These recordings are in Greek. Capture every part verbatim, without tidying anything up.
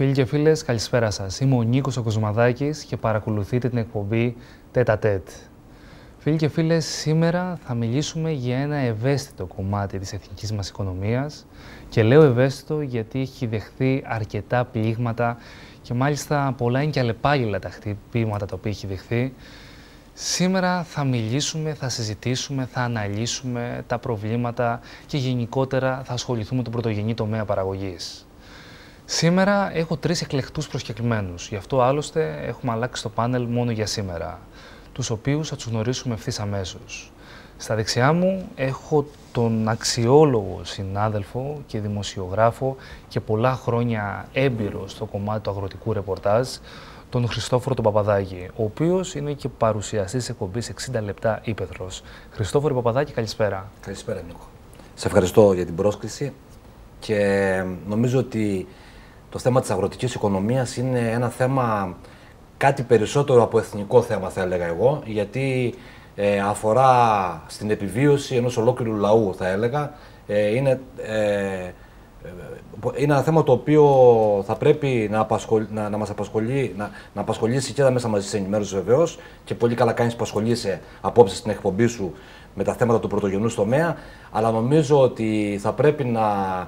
Φίλοι και φίλες, καλησπέρα σας. Είμαι ο Νίκος ο Κοσμαδάκης και παρακολουθείτε την εκπομπή Τέτα Τέτ. Φίλοι και φίλες, σήμερα θα μιλήσουμε για ένα ευαίσθητο κομμάτι της εθνικής μας οικονομίας και λέω ευαίσθητο γιατί έχει δεχθεί αρκετά πλήγματα και μάλιστα πολλά είναι και αλλεπάλληλα τα χτυπήματα τα οποία έχει δεχθεί. Σήμερα θα μιλήσουμε, θα συζητήσουμε, θα αναλύσουμε τα προβλήματα και γενικότερα θα ασχοληθούμε με τον πρωτογενή τομέα παραγωγής. Σήμερα έχω τρεις εκλεκτούς προσκεκλημένους, γι' αυτό άλλωστε έχουμε αλλάξει το πάνελ μόνο για σήμερα, τους οποίους θα τους γνωρίσουμε ευθύς αμέσως. Στα δεξιά μου έχω τον αξιόλογο συνάδελφο και δημοσιογράφο και πολλά χρόνια έμπειρο στο κομμάτι του αγροτικού ρεπορτάζ, τον Χριστόφορο τον Παπαδάκη, ο οποίος είναι και παρουσιαστής της εκπομπής εξήντα λεπτά Ύπαιθρος. Χριστόφορο Παπαδάκη, καλησπέρα. Καλησπέρα, Νίκο. Σε ευχαριστώ για την πρόσκληση και νομίζω ότι το θέμα της αγροτικής οικονομίας είναι ένα θέμα κάτι περισσότερο από εθνικό θέμα, θα έλεγα εγώ, γιατί ε, αφορά στην επιβίωση ενός ολόκληρου λαού, θα έλεγα. Ε, είναι, ε, είναι ένα θέμα το οποίο θα πρέπει να, απασχολ, να, να μας απασχολεί, να, να απασχολήσει και τα μέσα μαζικής ενημέρωσης βεβαίως, και πολύ καλά κάνεις που ασχολείσαι απόψε στην εκπομπή σου με τα θέματα του πρωτογενούς τομέα, αλλά νομίζω ότι θα πρέπει να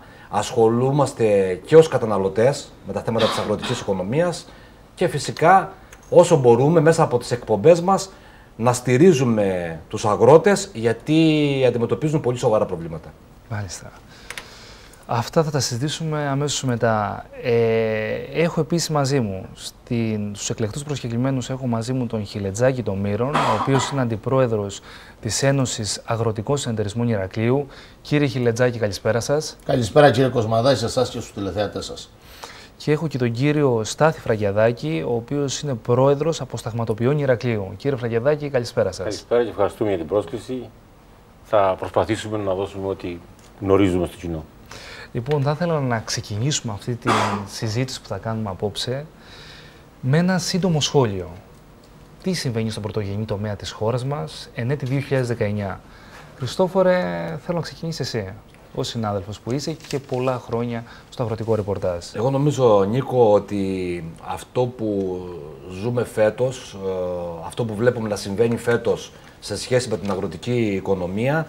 ασχολούμαστε και ως καταναλωτές με τα θέματα της αγροτικής οικονομίας και φυσικά όσο μπορούμε μέσα από τις εκπομπές μας να στηρίζουμε τους αγρότες, γιατί αντιμετωπίζουν πολύ σοβαρά προβλήματα. Μάλιστα. Αυτά θα τα συζητήσουμε αμέσως μετά. Ε, έχω επίσης μαζί μου, στην, στους εκλεκτούς προσκεκλημένους έχω μαζί μου τον Χιλετζάκη τον Μύρον, ο οποίος είναι αντιπρόεδρος της Ένωσης Αγροτικών Συνεταιρισμών Ηρακλείου. Κύριε Χιλετζάκη, καλησπέρα σας. Καλησπέρα κύριε Κοσμαδάκη, σε εσάς και στους τηλεθεατές σας. Και έχω και τον κύριο Στάθη Φραγκιαδάκη, ο οποίος είναι πρόεδρος Αποσταγματοποιών Ηρακλείου. Κύριε Φραγκιαδάκη, καλησπέρα σας. Καλησπέρα και ευχαριστούμε για την πρόσκληση. Θα προσπαθήσουμε να δώσουμε ό,τι γνωρίζουμε στο κοινό. Λοιπόν, θα ήθελα να ξεκινήσουμε αυτή τη συζήτηση που θα κάνουμε απόψε με ένα σύντομο σχόλιο. Τι συμβαίνει στον πρωτογενή τομέα της χώρας μας εν έτη δύο χιλιάδες δεκαεννιά. Χριστόφορε, θέλω να ξεκινήσεις εσύ, ως συνάδελφος που είσαι και πολλά χρόνια στο αγροτικό ρεπορτάζ. Εγώ νομίζω, Νίκο, ότι αυτό που ζούμε φέτος, αυτό που βλέπουμε να συμβαίνει φέτος σε σχέση με την αγροτική οικονομία,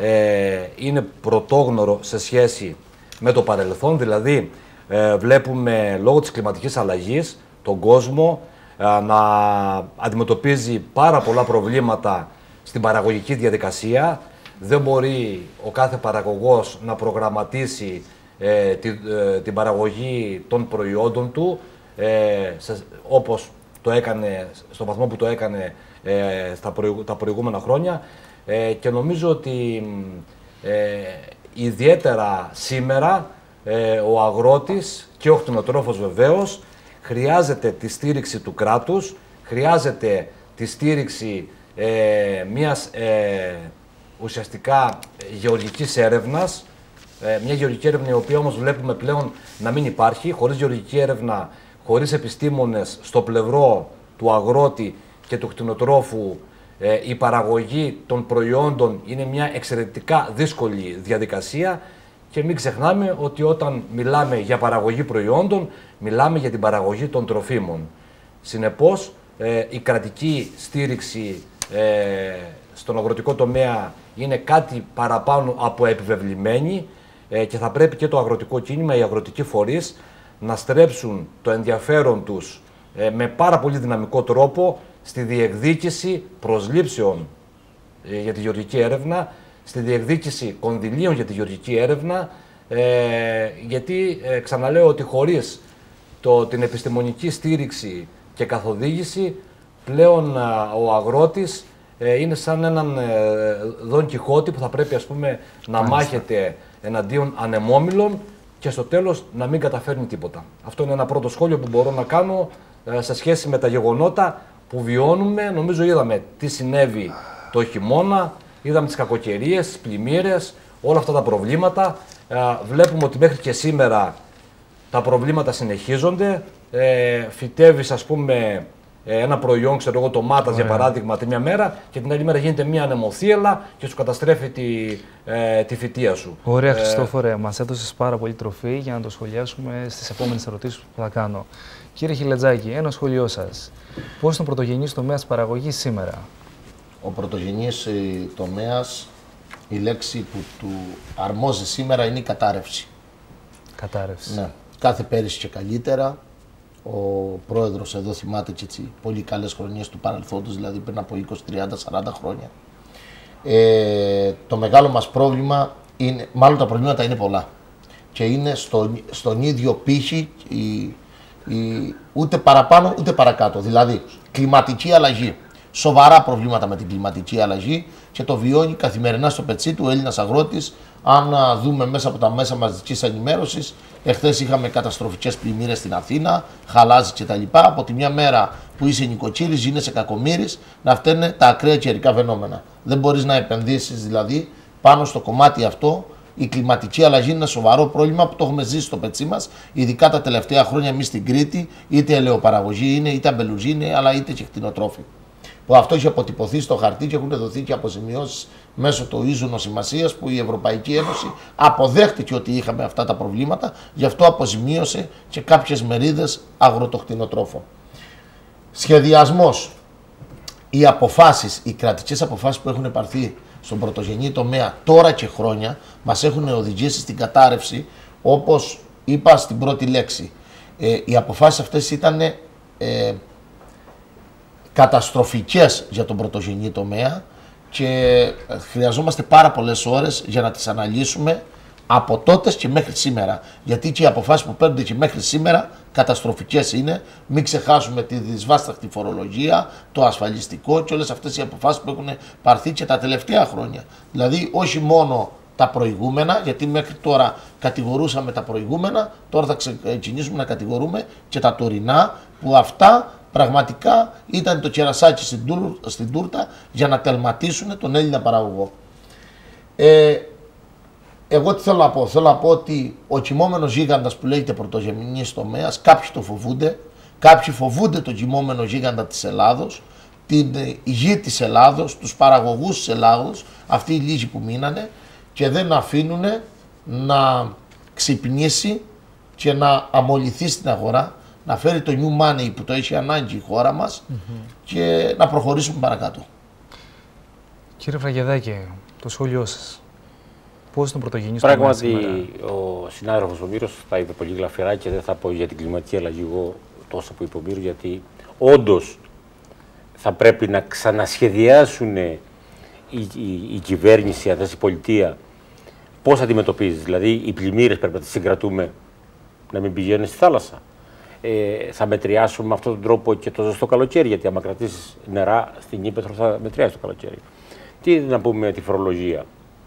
είναι πρωτόγνωρο σε σχέση με το παρελθόν. Δηλαδή ε, βλέπουμε λόγω της κλιματικής αλλαγής τον κόσμο ε, να αντιμετωπίζει πάρα πολλά προβλήματα στην παραγωγική διαδικασία. Δεν μπορεί ο κάθε παραγωγός να προγραμματίσει ε, τη, ε, την παραγωγή των προϊόντων του ε, σε, όπως το έκανε, στον βαθμό που το έκανε ε, στα προηγου, τα προηγούμενα χρόνια ε, και νομίζω ότι ε, ιδιαίτερα σήμερα ε, ο αγρότης και ο κτηνοτρόφος βεβαίως χρειάζεται τη στήριξη του κράτους, χρειάζεται τη στήριξη ε, μιας ε, ουσιαστικά γεωργικής έρευνας, ε, μια γεωργική έρευνα η οποία όμως βλέπουμε πλέον να μην υπάρχει. Χωρίς γεωργική έρευνα, χωρίς επιστήμονες στο πλευρό του αγρότη και του κτηνοτρόφου, Ε, η παραγωγή των προϊόντων είναι μια εξαιρετικά δύσκολη διαδικασία και μην ξεχνάμε ότι όταν μιλάμε για παραγωγή προϊόντων, μιλάμε για την παραγωγή των τροφίμων. Συνεπώς, ε, η κρατική στήριξη ε, στον αγροτικό τομέα είναι κάτι παραπάνω από επιβεβλημένη ε, και θα πρέπει και το αγροτικό κίνημα, οι αγροτικοί φορείς να στρέψουν το ενδιαφέρον τους ε, με πάρα πολύ δυναμικό τρόπο στη διεκδίκηση προσλήψεων ε, για τη γεωργική έρευνα, στη διεκδίκηση κονδυλίων για τη γεωργική έρευνα, ε, γιατί ε, ξαναλέω ότι χωρίς το, την επιστημονική στήριξη και καθοδήγηση, πλέον α, ο αγρότης ε, είναι σαν έναν ε, Δον Κιχώτη που θα πρέπει, ας πούμε, να Μάλιστα. μάχεται εναντίον ανεμόμυλων και στο τέλος να μην καταφέρνει τίποτα. Αυτό είναι ένα πρώτο σχόλιο που μπορώ να κάνω ε, σε σχέση με τα γεγονότα που βιώνουμε. Νομίζω είδαμε τι συνέβη το χειμώνα, είδαμε τις κακοκαιρίες, τις πλημμύρες, όλα αυτά τα προβλήματα. Ε, βλέπουμε ότι μέχρι και σήμερα τα προβλήματα συνεχίζονται. Ε, φυτεύεις, ας πούμε, ένα προϊόν, ξέρω εγώ, ντομάτας για παράδειγμα, τη μια μέρα και την άλλη μέρα γίνεται μια ανεμοθύελα και σου καταστρέφει τη, ε, τη φυτεία σου. Ωραία, Χριστόφορε, μας έδωσες πάρα πολύ τροφή για να το σχολιάσουμε στις επόμενες ερωτήσεις που θα κάνω. Κύριε Χιλετζάκη, ένα σχόλιο σας. Πώς είναι ο πρωτογενής τομέας παραγωγής σήμερα? Ο πρωτογενής τομέας, η λέξη που του αρμόζει σήμερα είναι η κατάρρευση. Κατάρρευση. Ναι. Κάθε πέρυσι και καλύτερα. Ο πρόεδρος εδώ θυμάται και έτσι πολύ καλές χρονιές του παρελθόντος, δηλαδή πριν από είκοσι, τριάντα, σαράντα χρόνια. Ε, το μεγάλο μας πρόβλημα είναι, μάλλον τα προβλήματα είναι πολλά και είναι στο, στον ίδιο πύχη η, η, ούτε παραπάνω ούτε παρακάτω. Δηλαδή κλιματική αλλαγή. Σοβαρά προβλήματα με την κλιματική αλλαγή και το βιώνει καθημερινά στο πετσί του ο Έλληνας αγρότης. Αν δούμε μέσα από τα μέσα μαζικής ενημέρωσης, εχθές είχαμε καταστροφικές πλημμύρες στην Αθήνα, χαλάζι κτλ. Από τη μια μέρα που είσαι νοικοκύρης, γίνεσαι κακομοίρης, να φταίνε τα ακραία καιρικά φαινόμενα. Δεν μπορείς να επενδύσεις δηλαδή πάνω στο κομμάτι αυτό. Η κλιματική αλλαγή είναι ένα σοβαρό πρόβλημα που το έχουμε ζήσει στο πετσί μας, ειδικά τα τελευταία χρόνια εμείς στην Κρήτη, είτε ελαιοπαραγωγή είναι, είτε αμπελουζή είναι, αλλά είτε και κτηνοτρόφοι. Που αυτό έχει αποτυπωθεί στο χαρτί και έχουν δοθεί και αποζημιώσεις μέσω του ίζου νοσημασίας που η Ευρωπαϊκή Ένωση αποδέχτηκε ότι είχαμε αυτά τα προβλήματα, γι' αυτό αποζημίωσε και κάποιες μερίδες αγροτοκτηνοτρόφων. Σχεδιασμός. Οι αποφάσεις, οι κρατικές αποφάσεις που έχουν πάρθει στον πρωτογενή τομέα τώρα και χρόνια μας έχουν οδηγήσει στην κατάρρευση, όπως είπα στην πρώτη λέξη. Ε, οι αποφάσεις αυτές ήταν ε, καταστροφικές για τον πρωτογενή τομέα και χρειαζόμαστε πάρα πολλές ώρες για να τις αναλύσουμε από τότε και μέχρι σήμερα. Γιατί και οι αποφάσεις που παίρνονται και μέχρι σήμερα καταστροφικές είναι. Μην ξεχάσουμε τη δυσβάσταχτη φορολογία, το ασφαλιστικό και όλες αυτές οι αποφάσεις που έχουν πάρθει και τα τελευταία χρόνια. Δηλαδή όχι μόνο τα προηγούμενα, γιατί μέχρι τώρα κατηγορούσαμε τα προηγούμενα, τώρα θα ξεκινήσουμε να κατηγορούμε και τα τωρινά, που αυτά πραγματικά ήταν το κερασάκι στην, τουρ, στην τούρτα για να τελματίσουν τον Έλληνα παραγωγό. Ε, εγώ τι θέλω να πω, θέλω να πω ότι ο κοιμόμενος γίγαντας που λέγεται πρωτογενής τομέας, κάποιοι το φοβούνται, κάποιοι φοβούνται τον κοιμόμενο γίγαντα της Ελλάδος, την γη της Ελλάδος, τους παραγωγούς της Ελλάδος, αυτοί οι λίγοι που μείνανε και δεν αφήνουν να ξυπνήσει και να αμολυθεί στην αγορά, να φέρει το new money που το έχει ανάγκη η χώρα μας mm-hmm. και να προχωρήσουμε παρακάτω. Κύριε Φραγεδάκη, το σχόλιο σας. Πώς είναι πρωτογενής τομέας σήμερα? Πράγματι, ο συνάδελφος ο Μύρος θα είπε πολύ γλαφυρά και δεν θα πω για την κλιματική αλλαγή εγώ τόσα που είπε ο Μύρος, γιατί όντως θα πρέπει να ξανασχεδιάσουν η, η, η κυβέρνηση, η πολιτεία, πώς αντιμετωπίζει. Δηλαδή, οι πλημμύρες πρέπει να τις συγκρατούμε να μην πηγαίνουν στη θάλασσα. Ε, θα μετριάσουμε με αυτόν τον τρόπο και το ζεστό καλοκαίρι, γιατί άμα κρατήσεις νερά στην ύπαιθρο θα μετριάσει το καλοκαίρι. Τι να πούμε με τη φορολογία,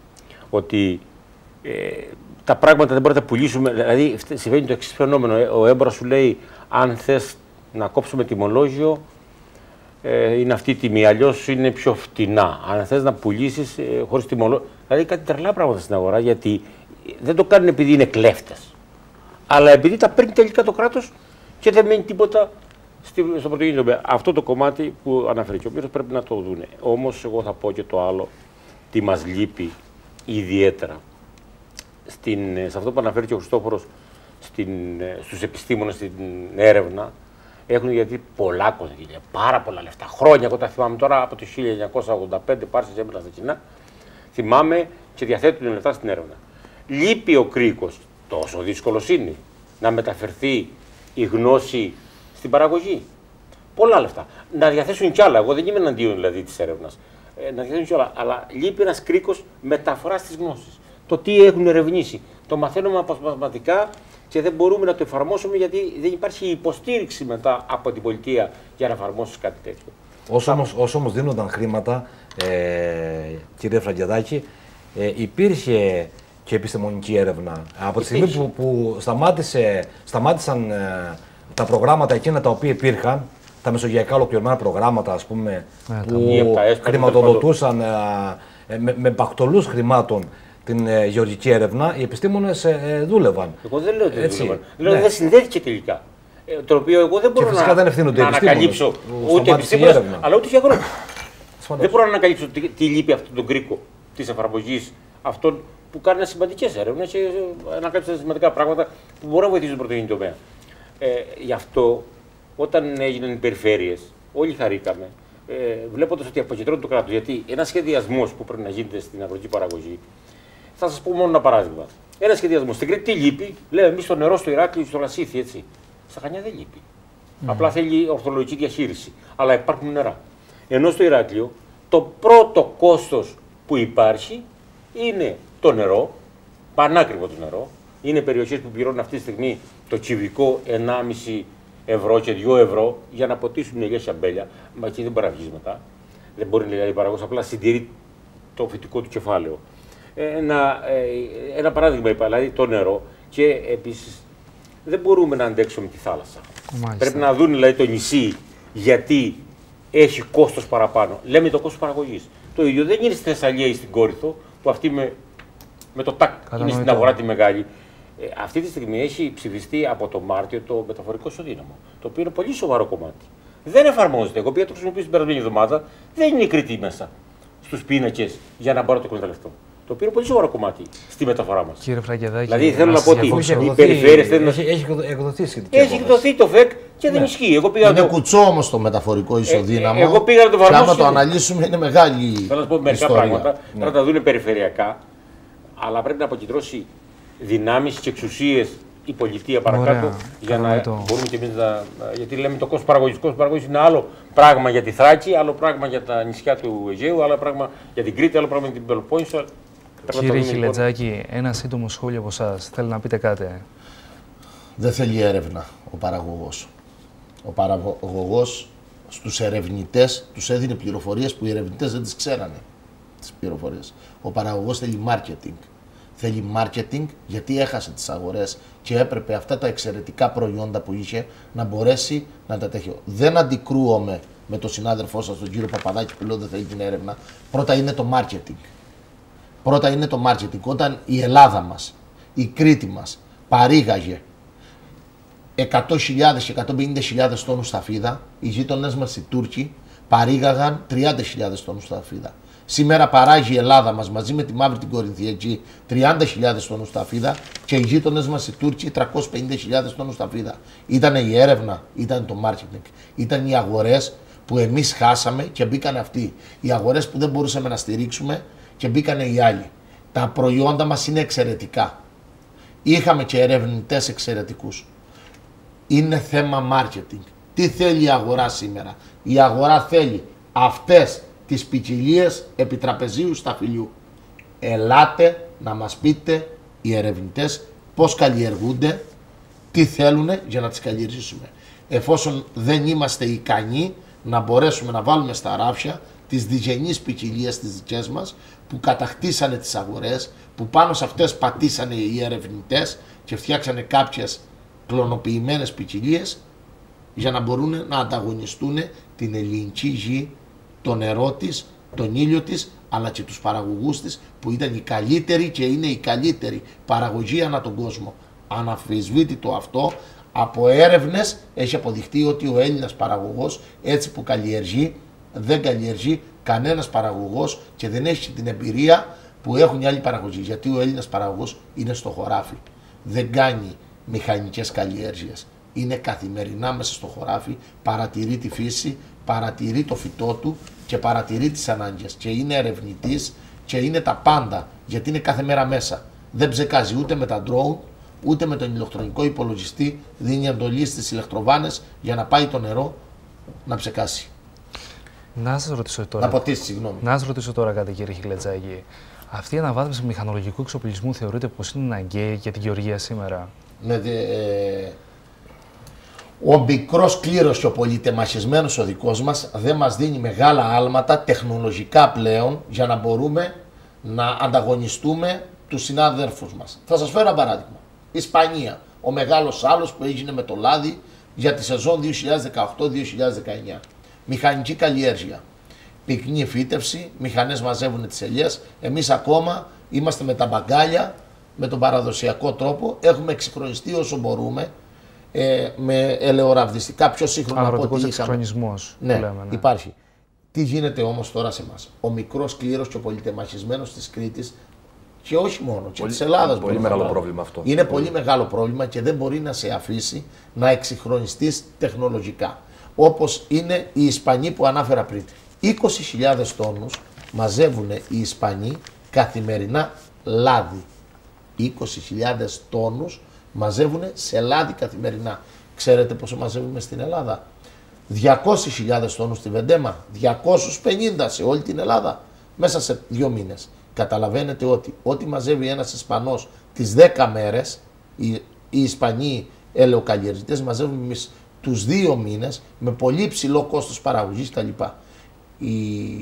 ότι ε, τα πράγματα δεν μπορούμε να τα πουλήσουμε, δηλαδή συμβαίνει το εξής φαινόμενο, ο έμπορας σου λέει αν θες να κόψουμε τιμολόγιο ε, είναι αυτή η τιμή, αλλιώς είναι πιο φτηνά, αν θες να πουλήσεις ε, χωρίς τιμολόγιο, δηλαδή κάτι τρελά πράγματα στην αγορά, γιατί δεν το κάνουν επειδή είναι κλέφτες, αλλά επειδή τα παίρνει τελικά το κράτος και δεν μένει τίποτα στο πρωτογενή τομέα. Αυτό το κομμάτι που αναφέρει και ο Μύρος πρέπει να το δούνε. Όμως, εγώ θα πω και το άλλο, τι μας λείπει ιδιαίτερα. Στην, σε αυτό που αναφέρει και ο Χριστόφορος, στους επιστήμονες, στην έρευνα, έχουν γιατί πολλά κονδύλια, πάρα πολλά λεφτά. Χρόνια, εγώ τα θυμάμαι τώρα από το χίλια εννιακόσια ογδόντα πέντε, πάρσες έμενα στα κοινά, θυμάμαι και διαθέτουν λεφτά στην έρευνα. Λείπει ο κρίκος, τόσο δύσκολος είναι να μεταφερθεί η γνώση στην παραγωγή. Πολλά λεφτά. Να διαθέσουν κι άλλα. Εγώ δεν είμαι εναντίον δηλαδή της έρευνας. Ε, να διαθέσουν κι άλλα. Αλλά λείπει ένας κρίκος μεταφοράς της γνώσης. Το τι έχουν ερευνήσει. Το μαθαίνουμε αποσπασματικά και δεν μπορούμε να το εφαρμόσουμε γιατί δεν υπάρχει υποστήριξη μετά από την πολιτεία για να εφαρμόσει κάτι τέτοιο. Όσο όμως, όσο όμως δίνονταν χρήματα, ε, κύριε Φραγκεδάκη, ε, υπήρχε και επιστημονική έρευνα. Από τη στιγμή που, που σταμάτησε, σταμάτησαν ε, τα προγράμματα εκείνα τα οποία υπήρχαν, τα μεσογειακά ολοκληρωμένα προγράμματα, ας πούμε, yeah, που χρηματοδοτούσαν ε, με, με μπακτολούς χρημάτων την ε, γεωργική έρευνα, οι επιστήμονες ε, ε, δούλευαν. Εγώ δεν λέω ότι δεν δούλευαν. Λέω ότι δεν συνδέθηκε τελικά. το οποίο εγώ δεν μπορώ να, δεν να ανακαλύψω ούτε επιστήμονες, αλλά ούτε και αγρότες. Δεν μπορώ να ανακαλύψω τι, τι λείπει αυτόν τον κρίκο της εφαρμογής αυτών που κάνουν σημαντικές έρευνες και ανακαλύψουν σημαντικά πράγματα που μπορούν να βοηθήσουν τον πρωτογενή τομέα. Ε, γι' αυτό, όταν έγιναν οι περιφέρειες, όλοι χαρήκαμε, ε, βλέποντας ότι αποκεντρώνει το κράτος. Γιατί ένας σχεδιασμός που πρέπει να γίνεται στην αγροτική παραγωγή, θα σας πω μόνο ένα παράδειγμα. Ένα σχεδιασμό. Στην Κρήτη τι λείπει, λέμε εμείς το νερό στο Ηράκλειο, στο Λασίθι, έτσι. Στα Χανιά δεν λείπει. Mm. Απλά θέλει ορθολογική διαχείριση. Αλλά υπάρχουν νερά. Ενώ στο Ηράκλειο το πρώτο κόστος που υπάρχει είναι το νερό, πανάκριβο το νερό. Είναι περιοχές που πληρώνουν αυτή τη στιγμή το κυβικό ενάμιση ευρώ και δύο ευρώ για να ποτίσουν ελιές και αμπέλια. Μα εκεί δεν μπορεί να βγει μετά. Δεν μπορεί δηλαδή, η παραγωγός απλά συντηρεί το φυτικό του κεφάλαιο. Ένα, ένα παράδειγμα είπα, δηλαδή το νερό, και επίσης δεν μπορούμε να αντέξουμε τη θάλασσα. Μάλιστα. Πρέπει να δουν δηλαδή το νησί γιατί έχει κόστος παραπάνω. Λέμε το κόστος παραγωγής. Το ίδιο δεν είναι στη Θεσσαλία ή στην Κόρινθο, που αυτή με, με το τάκ είναι στην αγορά τη μεγάλη. Ε, αυτή τη στιγμή έχει ψηφιστεί από το Μάρτιο το μεταφορικό ισοδύναμο, το οποίο είναι πολύ σοβαρό κομμάτι. Δεν εφαρμόζεται. Εγώ πήγα το χρησιμοποιήσω την περασμένη εβδομάδα, δεν είναι η Κρήτη μέσα στους πίνακες για να μπορώ να το εκμεταλλευτώ. Το οποίο είναι πολύ σοβαρό κομμάτι στη μεταφορά μας. Κύριε Φραγκεδάκη, δηλαδή θέλω να πω ότι οι περιφέρειες θέλουν να. Έχει εκδοθεί σχετική. Έχει εκδοθεί το ΦΕΚ και δεν ισχύει. Εγώ πήγα είναι το... κουτσό όμως το μεταφορικό ισοδύναμο. Ε, εγώ πήγα να το εφαρμόσω. Και άμα το αναλύσουμε είναι μεγάλη. Θέλω να πω μερικά πράγματα. Ναι. Να τα δουν περιφερειακά, αλλά πρέπει να αποκεντρώσει δυνάμεις και εξουσίες η πολιτεία παρακάτω. Ωραία, για να το... μπορούμε και εμείς να. Γιατί λέμε το κόστος παραγωγής. Το κόστος παραγωγής είναι άλλο πράγμα για τη Θράκη, άλλο πράγμα για τα νησιά του Αιγαίου, άλλο πράγμα για την Κρήτη, άλλο πράγμα για την Πελοπόννησο. Κύριε Χιλετζάκη, ένα σύντομο σχόλιο από εσάς. Θέλει να πείτε κάτι. Δεν θέλει έρευνα ο παραγωγός. Ο παραγωγός στους ερευνητές τους έδινε πληροφορίες που οι ερευνητές δεν τις ξέρανε. Τις πληροφορίες. Ο παραγωγός θέλει marketing. Θέλει marketing γιατί έχασε τις αγορές και έπρεπε αυτά τα εξαιρετικά προϊόντα που είχε να μπορέσει να τα τέχει. Δεν αντικρούομαι με τον συνάδελφό σας, τον κύριο Παπαδάκη, που λέω δεν θέλει την έρευνα. Πρώτα είναι το marketing. Πρώτα είναι το marketing. Όταν η Ελλάδα μας, η Κρήτη μας, παρήγαγε εκατό χιλιάδες και εκατόν πενήντα χιλιάδες τόνους σταφίδα, οι γείτονές μας οι Τούρκοι παρήγαγαν τριάντα χιλιάδες τόνους σταφίδα. Σήμερα παράγει η Ελλάδα μας μαζί με τη Μαύρη την Κορινθιακή τριάντα χιλιάδες τόνους σταφίδα και οι γείτονες μας οι Τούρκοι τριακόσιες πενήντα χιλιάδες τόνους σταφίδα. Ήταν η έρευνα, ήταν το marketing, ήταν οι αγορές που εμείς χάσαμε και μπήκαν αυτοί. Οι αγορές που δεν μπορούσαμε να στηρίξουμε και μπήκανε οι άλλοι. Τα προϊόντα μας είναι εξαιρετικά. Είχαμε και ερευνητές εξαιρετικούς. Είναι θέμα marketing. Τι θέλει η αγορά σήμερα? Η αγορά θέλει αυτές τις ποικιλίες επιτραπεζίου σταφυλιού. Ελάτε να μας πείτε οι ερευνητές πώς καλλιεργούνται, τι θέλουν για να τις καλλιεργήσουμε. Εφόσον δεν είμαστε ικανοί να μπορέσουμε να βάλουμε στα ράφια τις διγενείς ποικιλίες τις δικές μας που κατακτήσανε τις αγορές, που πάνω σε αυτές πατήσανε οι ερευνητές και φτιάξανε κάποιες κλωνοποιημένες ποικιλίες για να μπορούν να ανταγωνιστούν την ελληνική γη, το νερό της, τον ήλιο της, αλλά και τους παραγωγούς της που ήταν οι καλύτεροι και είναι οι καλύτεροι παραγωγή ανά τον κόσμο. Αναμφισβήτητο αυτό, από έρευνες έχει αποδειχτεί ότι ο Έλληνας παραγωγός έτσι που καλλιεργεί δεν καλλιεργεί κανένας παραγωγός και δεν έχει την εμπειρία που έχουν οι άλλοι παραγωγοί. Γιατί ο Έλληνας παραγωγός είναι στο χωράφι. Δεν κάνει μηχανικές καλλιέργειες. Είναι καθημερινά μέσα στο χωράφι, παρατηρεί τη φύση, παρατηρεί το φυτό του και παρατηρεί τις ανάγκες. Και είναι ερευνητής και είναι τα πάντα, γιατί είναι κάθε μέρα μέσα. Δεν ψεκάζει ούτε με τα drone, ούτε με τον ηλεκτρονικό υπολογιστή, δίνει εντολή στις ηλεκτροβάνες για να πάει το νερό να ψεκάσει. Να σας ρωτήσω τώρα. Να ποτίσει, συγγνώμη. Να σας ρωτήσω τώρα κάτι, κύριε Χιλετζάκη. Αυτή η αναβάθμιση μηχανολογικού εξοπλισμού θεωρείται πως είναι αναγκαία για την γεωργία σήμερα? Ναι, δε, ε, ο μικρός κλήρος και ο πολυτεμαχισμένος ο δικός μας δεν μας δίνει μεγάλα άλματα τεχνολογικά πλέον για να μπορούμε να ανταγωνιστούμε τους συνάδελφους μας. Θα σας φέρω ένα παράδειγμα. Ισπανία, ο μεγάλος άλος που έγινε με το λάδι για τη σεζόν δύο χιλιάδες δεκαοκτώ δύο χιλιάδες δεκαεννιά. Μηχανική καλλιέργεια. Πυκνή φύτευση, μηχανές μαζεύουν τις ελιές. Εμείς ακόμα είμαστε με τα μπαγκάλια, με τον παραδοσιακό τρόπο. Έχουμε εξυγχρονιστεί όσο μπορούμε. ε, με ελαιοραβδιστικά πιο σύγχρονα από ό,τι Αγροτικός είχαμε. εξυγχρονισμός. Ναι, λέμε, ναι, υπάρχει. Τι γίνεται όμως τώρα σε εμάς? Ο μικρός κλήρος και ο πολυτεμαχισμένος της Κρήτης, και όχι μόνο, και της Ελλάδας. Πολύ μεγάλο πρόβλημα αυτό. Είναι πολύ μεγάλο πρόβλημα και δεν μπορεί να σε αφήσει να εξυγχρονιστείς τεχνολογικά. Όπως είναι οι Ισπανοί που ανάφερα πριν. είκοσι χιλιάδες τόνους μαζεύουν οι Ισπανοί καθημερινά λάδι. είκοσι χιλιάδες τόνους μαζεύουν σε λάδι καθημερινά. Ξέρετε πόσο μαζεύουμε στην Ελλάδα? διακόσιες χιλιάδες τόνους στη Βεντέμα, διακόσιους πενήντα σε όλη την Ελλάδα μέσα σε δύο μήνες. Καταλαβαίνετε ότι ό,τι μαζεύει ένας Ισπανός τις δέκα μέρες, οι, οι Ισπανοί ελαιοκαλλιεργητές μαζεύουν εμείς τους δύο μήνες με πολύ ψηλό κόστος παραγωγής κτλ. Η...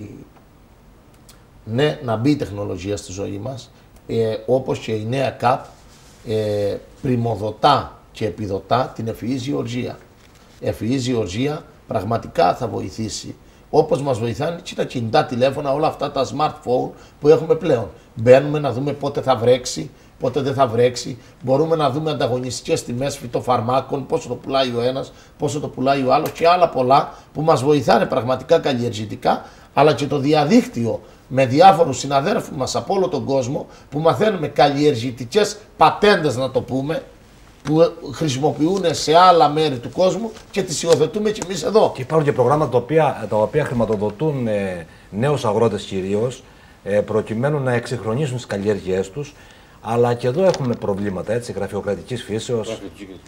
Ναι, να μπει η τεχνολογία στη ζωή μας, ε, όπως και η νέα ΚΑΠ ε, πριμοδοτά και επιδοτά την ευφυής γεωργία. Η ευφυής γεωργία πραγματικά θα βοηθήσει, όπως μας βοηθάνε και τα κινητά τηλέφωνα, όλα αυτά τα smartphone που έχουμε πλέον. Μπαίνουμε να δούμε πότε θα βρέξει, πότε δεν θα βρέξει. Μπορούμε να δούμε ανταγωνιστικές τιμές φυτοφαρμάκων, πόσο το πουλάει ο ένας, πόσο το πουλάει ο άλλος και άλλα πολλά που μας βοηθάνε πραγματικά καλλιεργητικά, αλλά και το διαδίκτυο με διάφορους συναδέρφους μας από όλο τον κόσμο που μαθαίνουμε καλλιεργητικές πατέντες, να το πούμε, που χρησιμοποιούν σε άλλα μέρη του κόσμου και τις υιοθετούμε και εμείς εδώ. Και υπάρχουν και προγράμματα τα οποία, τα οποία χρηματοδοτούν ε, νέους αγρότες κυρίως, ε, προκειμένου να εξυγχρονίσουν τις καλλιέργειές τους. Αλλά και εδώ έχουμε προβλήματα, έτσι, γραφειοκρατικής φύσεως.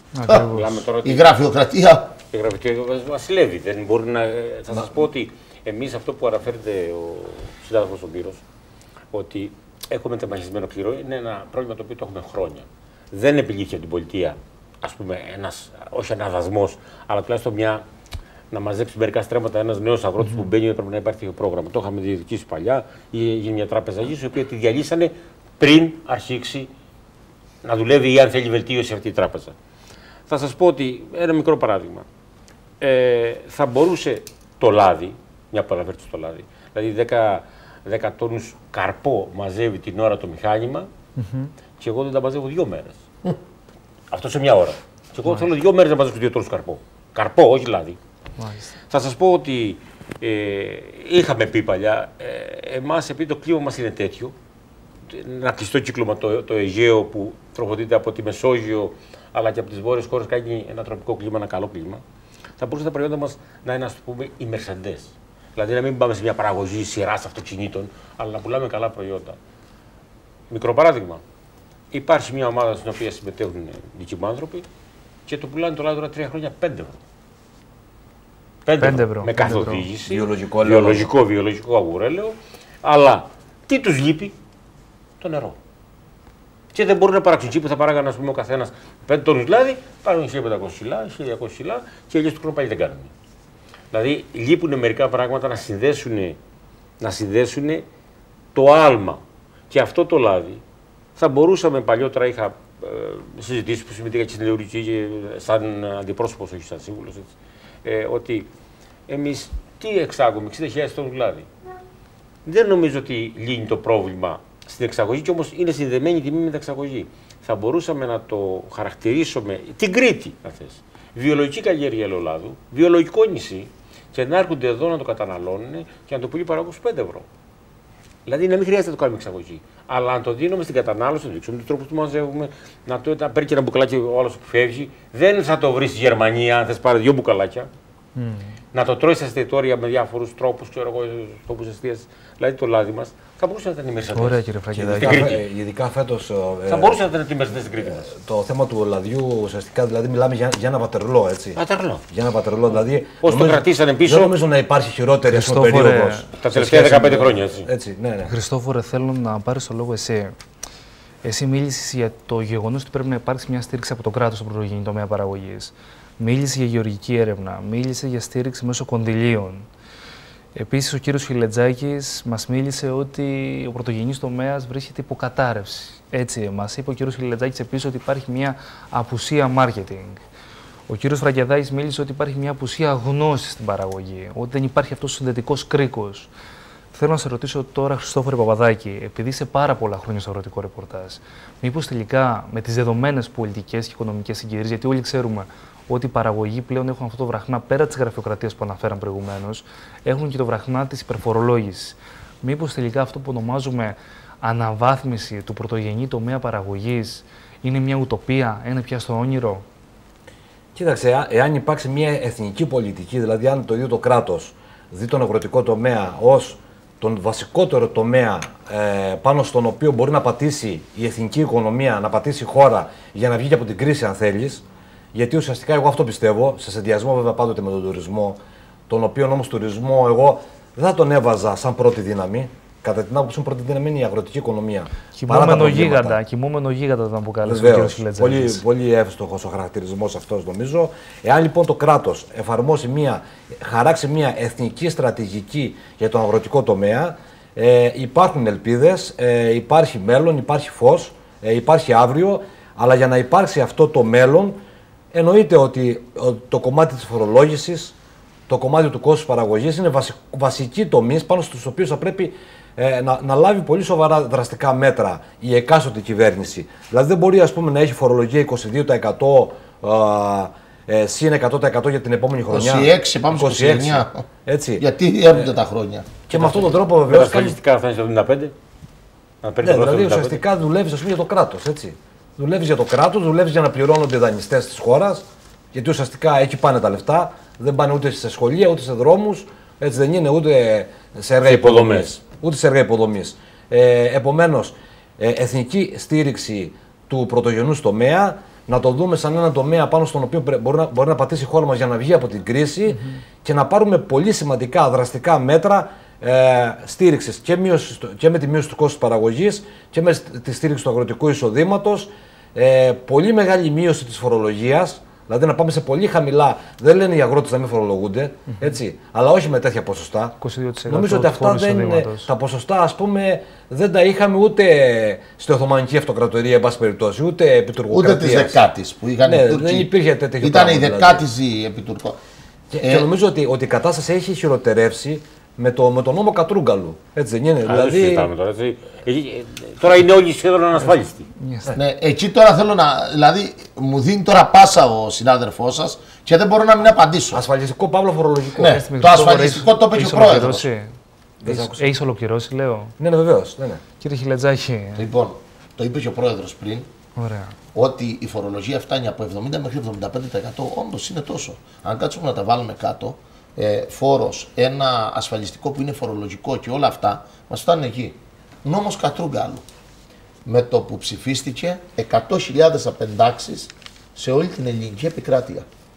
Η γραφειοκρατία. Η γραφειοκρατία βασιλεύει. Δεν μπορεί να... Θα σας πω ότι εμείς αυτό που αναφέρεται ο συνάδελφος ο Πύρος, ότι έχουμε τεμαχισμένο κληρό, είναι ένα πρόβλημα το οποίο το έχουμε χρόνια. Δεν επιλύθηκε από την πολιτεία, ας πούμε, ένας, όχι ένα δασμός, αλλά τουλάχιστον μια, να μαζέψει μερικά στρέμματα ένας νέος αγρότης mm-hmm. που μπαίνει, έπρεπε να υπάρχει πρόγραμμα. Το είχαμε διεκδικήσει παλιά, είχε μια τράπεζα γης, η οποία τη διαλύσανε πριν αρχίσει να δουλεύει ή αν θέλει βελτίωση αυτή η τράπεζα. Θα σας πω ότι ένα μικρό παράδειγμα. Ε, θα μπορούσε το λάδι, μια που αναφέρεται στο λάδι, δηλαδή δέκα, δέκα τόνους καρπό μαζεύει την ώρα το μηχάνημα mm-hmm. και εγώ δεν τα μαζεύω δύο μέρες. Mm. Αυτό σε μια ώρα. Και εγώ θέλω δύο μέρες να μαζεύω δύο τόνους καρπό. Καρπό, όχι λάδι. Μάλιστα. Θα σας πω ότι ε, είχαμε πει παλιά, ε, εμάς επειδή το κλίμα μας είναι τέτοιο, ένα κλειστό κύκλωμα το, το Αιγαίο που τροφοδοτείται από τη Μεσόγειο αλλά και από τις βόρειες χώρες, κάνει ένα τροπικό κλίμα, ένα καλό κλίμα. Θα μπορούσε τα προϊόντα μας να είναι, ας το πούμε, οι Mercedes. Δηλαδή να μην πάμε σε μια παραγωγή σειράς αυτοκινήτων, αλλά να πουλάμε καλά προϊόντα. Μικρό παράδειγμα. Υπάρχει μια ομάδα στην οποία συμμετέχουν δικοί μου άνθρωποι και το πουλάνε το λάδι τώρα τρία χρόνια πέντε ευρώ. πέντε ευρώ. Με καθοδήγηση. Βιολογικό, βιολογικό, βιολογικό αγουρέλαιο. Αλλά τι τους λείπει? Το νερό. Και δεν μπορούν να παράξουν εκεί που θα παράγανε, ας πούμε, ο καθένας πέντε τόνους λάδι, πάρουν χίλια πεντακόσια κιλά, χίλια διακόσια κιλά και ελιές του χρόνου πάλι δεν κάνουν. Δηλαδή λείπουν μερικά πράγματα να συνδέσουν, να συνδέσουν το άλμα. Και αυτό το λάδι θα μπορούσαμε, παλιότερα είχα ε, συζητήσει που συμμετείχα και στην Λεωρική σαν αντιπρόσωπος, όχι σαν σύμβουλος, έτσι, ε, ότι εμείς τι εξάγουμε, εξήντα χιλιάδες τόνους λάδι. Δεν νομίζω ότι λύνει το πρόβλημα στην εξαγωγή, και όμως είναι συνδεμένη η τιμή με την εξαγωγή. Θα μπορούσαμε να το χαρακτηρίσουμε, την Κρήτη, αν θες, βιολογική καλλιέργεια ελαιολάδου, βιολογικό νησί, και να έρχονται εδώ να το καταναλώνουν και να το πουλεί παράγωγος πέντε ευρώ. Δηλαδή να μην χρειάζεται να το κάνουμε εξαγωγή. Αλλά να το δίνουμε στην κατανάλωση, να το δείξουμε του τρόπου που μαζεύουμε, να, το, να παίρνει και ένα μπουκαλάκι ο άλλο που φεύγει. Δεν θα το βρει στη Γερμανία, αν θε πάρει δύο μπουκαλάκια. Mm. Να το τρώει σε εστιατόρια με διάφορου τρόπου, ξέρω εγώ, τόπου εστίαση. Δηλαδή το λάδι μα θα μπορούσε να ήταν η Mercedes. Ωραία, κύριε Φραγκεδάκη. Ειδικά φέτος. Θα μπορούσε να ήταν η Mercedes στην Κρήτη μας. Το θέμα του λαδιού ουσιαστικά δηλαδή μιλάμε για, για ένα βατερλό, έτσι. Βατερλό. Για ένα βατερλό. Δηλαδή, πώς το κρατήσανε πίσω. Δεν νομίζω να υπάρχει χειρότερη περίοδος. Τα τελευταία δεκαπέντε χρόνια, έτσι. έτσι ναι, ναι. Χριστόφορε, θέλω να πάρεις το λόγο εσύ. Εσύ μίλησες για το γεγονός ότι πρέπει να υπάρξει μια στήριξη από το κράτος στον πρωτογενή τομέα παραγωγής. Μίλησε για γεωργική έρευνα, μίλησε για στήριξη μέσω κονδυλίων. Επίσης, ο κύριος Χιλετζάκης μας μίλησε ότι ο πρωτογενής τομέας βρίσκεται υποκατάρρευση. Έτσι, μας είπε ο κύριος Χιλετζάκης επίσης ότι υπάρχει μια απουσία marketing. Ο κύριος Φραγκεδάκης μίλησε ότι υπάρχει μια απουσία γνώσης στην παραγωγή, ότι δεν υπάρχει αυτός ο συνδετικός κρίκος. Θέλω να σε ρωτήσω τώρα, Χριστόφορε Παπαδάκη, επειδή είσαι πάρα πολλά χρόνια στο αγροτικό ρεπορτάζ, μήπως τελικά με τις δεδομένες πολιτικές και οικονομικές συγκυρίες, γιατί όλοι ξέρουμε ότι οι παραγωγοί πλέον έχουν αυτό το βραχμά πέρα της γραφειοκρατίας που αναφέραμε προηγουμένως, έχουν και το βραχμά της υπερφορολόγησης. Μήπως τελικά αυτό που ονομάζουμε αναβάθμιση του πρωτογενή τομέα παραγωγής είναι μια ουτοπία, είναι πια στο όνειρο? Κοίταξε, εάν υπάρξει μια εθνική πολιτική, δηλαδή αν το ίδιο το κράτος δει τον αγροτικό τομέα ως τον βασικότερο τομέα ε, πάνω στον οποίο μπορεί να πατήσει η εθνική οικονομία, να πατήσει η χώρα για να βγει και από την κρίση, αν θέλεις. Γιατί ουσιαστικά εγώ αυτό πιστεύω, σε συνδυασμό βέβαια πάντοτε με τον τουρισμό, τον οποίο όμως τουρισμό εγώ δεν θα τον έβαζα σαν πρώτη δύναμη. Κατά την άποψή μου, πρώτη δύναμη είναι η αγροτική οικονομία. Κοιμόμενο γίγαντα, κοιμόμενο γίγαντα τον αποκάλεσε ο κ. Χιλετζάκης. Πολύ, πολύ εύστοχος ο χαρακτηρισμός αυτός, νομίζω. Εάν λοιπόν το κράτος εφαρμόσει μια, χαράξει μια εθνική στρατηγική για τον αγροτικό τομέα, ε, υπάρχουν ελπίδες, ε, υπάρχει μέλλον, υπάρχει φως, ε, υπάρχει αύριο, αλλά για να υπάρξει αυτό το μέλλον, εννοείται ότι το κομμάτι της φορολόγησης, το κομμάτι του κόστους παραγωγής είναι βασι, βασικοί τομείς πάνω στους οποίους θα πρέπει ε, να, να λάβει πολύ σοβαρά δραστικά μέτρα η εκάστοτε κυβέρνηση. Δηλαδή δεν μπορεί, ας πούμε, να έχει φορολογία είκοσι δύο τοις εκατό ε, συν εκατό τοις εκατό για την επόμενη χρονιά. είκοσι έξι, πάμε στο είκοσι εννιά. Έτσι. Γιατί έρχονται ε, τα χρόνια. Και με αυτόν τον τρόπο βεβαίως. Τα ασφαλιστικά θα είναι στο εβδομήντα πέντε. Ναι, δηλαδή ουσιαστικά δουλεύεις για το κράτος. Δουλεύεις για το κράτος, δουλεύεις για να πληρώνονται οι δανειστές της χώρας. Γιατί ουσιαστικά εκεί πάνε τα λεφτά. Δεν πάνε ούτε σε σχολεία, ούτε σε δρόμους. Έτσι δεν είναι, ούτε σε έργα υποδομής. Ούτε σε έργα υποδομής. Ε, επομένως, ε, εθνική στήριξη του πρωτογενούς τομέα, να το δούμε σαν ένα τομέα πάνω στον οποίο μπορεί να, μπορεί να πατήσει η χώρα μας για να βγει από την κρίση mm-hmm. και να πάρουμε πολύ σημαντικά δραστικά μέτρα ε, στήριξης και, και με τη μείωση του κόστους παραγωγής και με τη στήριξη του αγροτικού εισοδήματος. Ε, πολύ μεγάλη μείωση της φορολογίας. Δηλαδή να πάμε σε πολύ χαμηλά, δεν λένε οι αγρότες να μην φορολογούνται, mm-hmm. έτσι, αλλά όχι με τέτοια ποσοστά. είκοσι δύο τοις εκατό Νομίζω ότι αυτά δεν είναι, τα ποσοστά, ας πούμε, δεν τα είχαμε ούτε στη Οθωμανική Αυτοκρατορία, εν πάση περιπτώσει, ούτε επί τουρκοκρατίας. Ούτε της δεκάτης που είχαν ναι, οι Τούρκοι. Δεν υπήρχε τέτοιο. Ήταν η δεκάτης δηλαδή. επί τουρκο. Και, ε, και νομίζω ότι, ότι η κατάσταση έχει χειροτερεύσει με, το, με τον νόμο Κατρούγκαλου. Έτσι δεν είναι? Α, δηλαδή... δεν τώρα, έτσι. Τώρα είναι όλοι σχεδόν ανασφάλιστοι. Yes. Ναι, εκεί τώρα θέλω να. Δηλαδή, μου δίνει τώρα πάσα ο συνάδελφός σας και δεν μπορώ να μην απαντήσω. Ασφαλιστικό, παύλο φορολογικό. Ναι, το, το ασφαλιστικό το είπε και ο πρόεδρος. Έχεις ολοκληρώσει, λέω. Ναι, ναι, βεβαίως. Ναι, ναι. Κύριε Χιλετζάκη. Λοιπόν, το είπε και ο πρόεδρος πριν. Ωραία. Ότι η φορολογία φτάνει από εβδομήντα μέχρι εβδομήντα πέντε τοις εκατό. Όντως είναι τόσο. Αν κάτσουμε να τα βάλουμε κάτω, ε, φόρος, ένα ασφαλιστικό που είναι φορολογικό και όλα αυτά, μας φτάνουν εκεί. Νόμος Κατρούγκαλου. Με το που ψηφίστηκε εκατό χιλιάδες απεντάξεις σε όλη την ελληνική επικράτεια.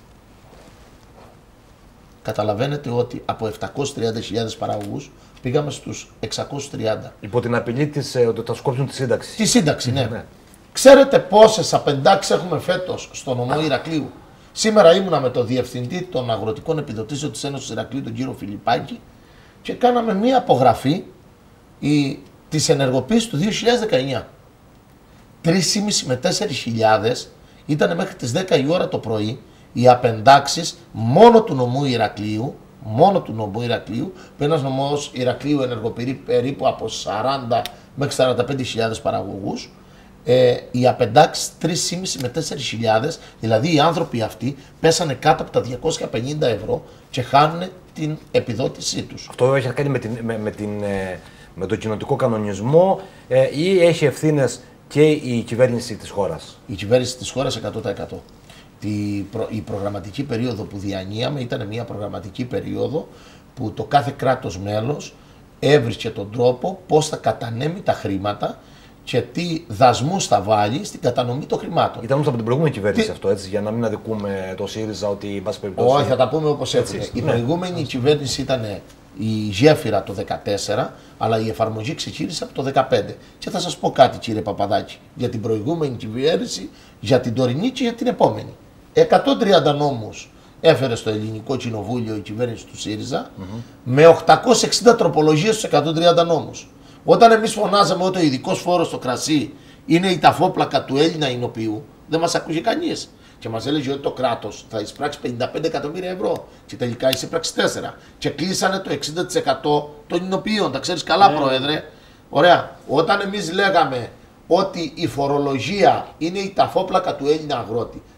Καταλαβαίνετε ότι από επτακόσιες τριάντα χιλιάδες παραγωγούς πήγαμε στους εξακόσιους τριάντα. Υπό την απειλή της, ε, ότι θα σκόψουν τη σύνταξη. Τη σύνταξη, ναι. ναι. Ξέρετε πόσες απεντάξεις έχουμε φέτος στο νομό Ηρακλείου? Σήμερα ήμουνα με τον διευθυντή των αγροτικών επιδοτήσεων της Ένωσης Ηρακλείου, τον κύριο Φιλιππάκη, και κάναμε μία απογραφή η, της ενεργοποίησης του δύο χιλιάδες δεκαεννιά. τρεις χιλιάδες πεντακόσιες με τέσσερις χιλιάδες ήταν μέχρι τις δέκα η ώρα το πρωί οι απεντάξεις μόνο του νομού Ηρακλείου, μόνο του νομού Ηρακλείου, που ένας νομός Ηρακλείου ενεργοποιεί περίπου από σαράντα μέχρι σαράντα πέντε χιλιάδες παραγωγούς. Ε, οι απεντάξεις τρεις χιλιάδες πεντακόσιες με τέσσερις χιλιάδες, δηλαδή οι άνθρωποι αυτοί πέσανε κάτω από τα διακόσια πενήντα ευρώ και χάνουν την επιδότησή τους. Αυτό έχει να κάνει με, την, με, με, την, με τον κοινοτικό κανονισμό ε, ή έχει ευθύνες και η κυβέρνηση της χώρας? Η κυβέρνηση της χώρας εκατό τοις εκατό. Η, προ, η προγραμματική περίοδο που διανύαμε ήταν μια προγραμματική περίοδο που το κάθε κράτος μέλος έβρισκε τον τρόπο πώς θα κατανέμει τα χρήματα και τι δασμούς θα βάλει στην κατανομή των χρημάτων. Ήταν όμως από την προηγούμενη κυβέρνηση τι... τι... αυτό, έτσι, για να μην αδικούμε το ΣΥΡΙΖΑ ότι εν πάση περιπτώσει. Όχι, θα τα πούμε όπως έτσι. Η ναι. προηγούμενη κυβέρνηση ήταν η γέφυρα το δεκατέσσερα, αλλά η εφαρμογή ξεκίνησε από το δεκαπέντε. Και θα σας πω κάτι, κύριε Παπαδάκη, για την προηγούμενη κυβέρνηση, για την τωρινή και για την επόμενη. εκατόν τριάντα νόμους έφερε στο Ελληνικό Κοινοβούλιο η κυβέρνηση του ΣΥΡΙΖΑ, mm-hmm. με οκτακόσιες εξήντα τροπολογίες στους εκατόν τριάντα νόμους. Όταν εμείς φωνάζαμε ότι ο ειδικός φόρος στο κρασί είναι η ταφόπλακα του Έλληνα εινοποιού, δεν μας ακούγε κανείς. Και μας έλεγε ότι το κράτος θα εισπράξει πενήντα πέντε εκατομμύρια ευρώ. Και τελικά εισπράξει τέσσερα. Και κλείσανε το εξήντα τοις εκατό των εινοποιείων. Τα ξέρεις καλά, yeah. Πρόεδρε. Ωραία. Όταν εμείς λέγαμε ότι η φορολογία είναι η ταφόπλακα του Έλληνα αγρότη,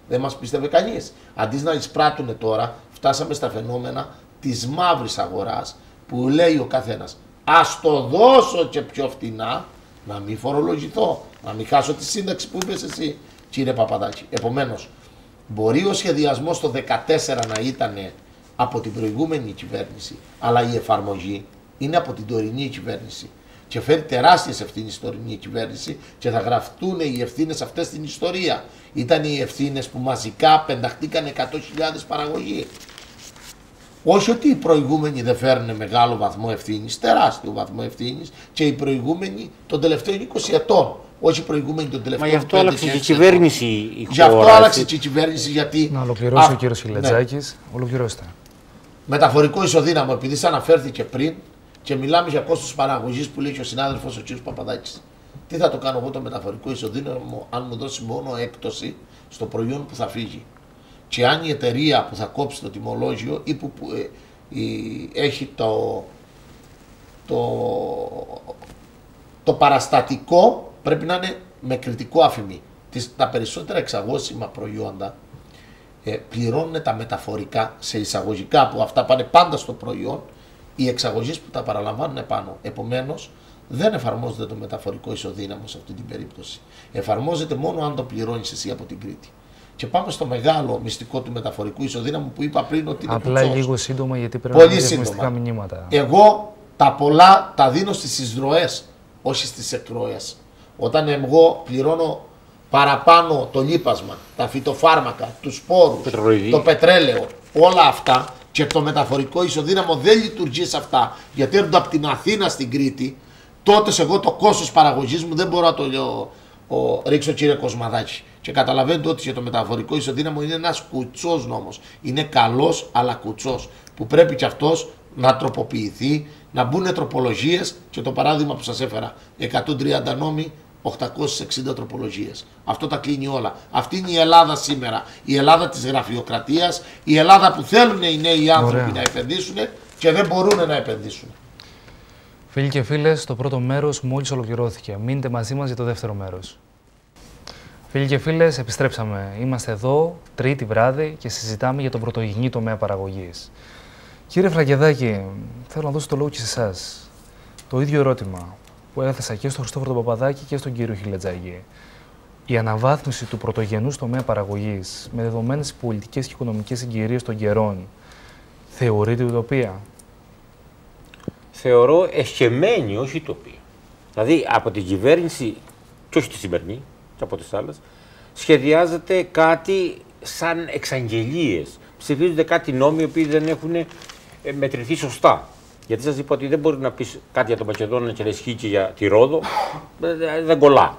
Δεν μας πίστευε κανείς. Αντί να εισπράττουν τώρα, φτάσαμε στα φαινόμενα της μαύρης αγοράς που λέει ο καθένας ας το δώσω και πιο φτηνά, να μην φορολογηθώ, να μην χάσω τη σύνταξη που είπες εσύ, κύριε Παπαδάκη. Επομένως, μπορεί ο σχεδιασμός το δεκατέσσερα να ήταν από την προηγούμενη κυβέρνηση, αλλά η εφαρμογή είναι από την τωρινή κυβέρνηση. Και φέρει τεράστιες ευθύνες η τωρινή κυβέρνηση και θα γραφτούν οι ευθύνες αυτές στην ιστορία. Ήταν οι ευθύνες που μαζικά πενταχτήκαν εκατό χιλιάδες παραγωγοί. Όχι ότι οι προηγούμενοι δεν φέρνουν μεγάλο βαθμό ευθύνης, τεράστιο βαθμό ευθύνης, και οι προηγούμενοι των τελευταίων είκοσι ετών. Όχι οι προηγούμενοι των τελευταίων. Μα γι' αυτό άλλαξε και η κυβέρνηση η χώρα. Γι' αυτό άλλαξε και η κυβέρνηση, γιατί. Να ολοκληρώσει Α, ο κύριος Χιλετζάκης. Ναι. Ολοκληρώστε. Μεταφορικό ισοδύναμο, επειδή αναφέρθηκε πριν και μιλάμε για κόστος παραγωγής που λέει και ο συνάδελφος ο κύριος Παπαδάκης. Τι θα το κάνω εγώ το μεταφορικό ισοδύναμο, αν μου δώσει μόνο έκπτωση στο προϊόν που θα φύγει? Και αν η εταιρεία που θα κόψει το τιμολόγιο ή που, που ε, η, έχει το, το, το παραστατικό, πρέπει να είναι με κριτικό αφημί. Τις, τα περισσότερα εξαγώσιμα προϊόντα ε, πληρώνουν τα μεταφορικά σε εισαγωγικά, που αυτά πάνε πάντα στο προϊόν, οι εξαγωγείς που τα παραλαμβάνουν πάνω. Επομένως, δεν εφαρμόζεται το μεταφορικό ισοδύναμο σε αυτή την περίπτωση. Εφαρμόζεται μόνο αν το πληρώνεις εσύ από την Κρήτη. Και πάμε στο μεγάλο μυστικό του μεταφορικού ισοδύναμου που είπα πριν ότι είναι απλά κουτσός. Λίγο σύντομα, γιατί πρέπει Πολύ να σύντομα. μηνύματα. Εγώ τα πολλά τα δίνω στις εισρωές, όχι στις εκροές. Όταν εγώ πληρώνω παραπάνω το λίπασμα, τα φυτοφάρμακα, τους σπόρους, Πετρολίδι. το πετρέλαιο, όλα αυτά, και το μεταφορικό ισοδύναμο δεν λειτουργεί σε αυτά, γιατί έρχονται από την Αθήνα στην Κρήτη, τότε εγώ το κόστος παραγωγής μου δεν μπορώ να το λέω, ο, ρίξω, κύριε Κοσμαδάκη. Και καταλαβαίνετε ότι για το μεταφορικό ισοδύναμο είναι ένας κουτσός νόμος. Είναι καλός αλλά κουτσός, που πρέπει και αυτός να τροποποιηθεί, να μπουν τροπολογίες, και το παράδειγμα που σας έφερα, εκατόν τριάντα νόμοι, οκτακόσιες εξήντα τροπολογίες. Αυτό τα κλείνει όλα. Αυτή είναι η Ελλάδα σήμερα. Η Ελλάδα της γραφειοκρατίας, η Ελλάδα που θέλουν οι νέοι άνθρωποι Ωραία. να επενδύσουν και δεν μπορούν να επενδύσουν. Φίλοι και φίλες, το πρώτο μέρος μόλις ολοκληρώθηκε. Μείνετε μαζί μας για το δεύτερο μέρος. Φίλοι και φίλες, επιστρέψαμε. Είμαστε εδώ, Τρίτη βράδυ, και συζητάμε για τον πρωτογενή τομέα παραγωγής. Κύριε Φραγκεδάκη, θέλω να δώσω το λόγο και σε εσάς. Το ίδιο ερώτημα που έθεσα και στον Χριστόφορο τον Παπαδάκη και στον κύριο Χιλετζάκη. Η αναβάθμιση του πρωτογενούς τομέα παραγωγής με δεδομένες πολιτικές και οικονομικές συγκυρίες των καιρών θεωρείται ουτοπία? Θεωρώ εσχεμένη, όχι ουτοπία. Δηλαδή από την κυβέρνηση, και όχι τη σημερινή, και από τις άλλες, σχεδιάζεται κάτι σαν εξαγγελίες. Ψηφίζονται κάτι νόμοι οι οποίοι δεν έχουν μετρηθεί σωστά. Γιατί σας είπα ότι δεν μπορεί να πεις κάτι για τον Μακεδόνα και να ισχύει και για τη Ρόδο, δεν κολλά.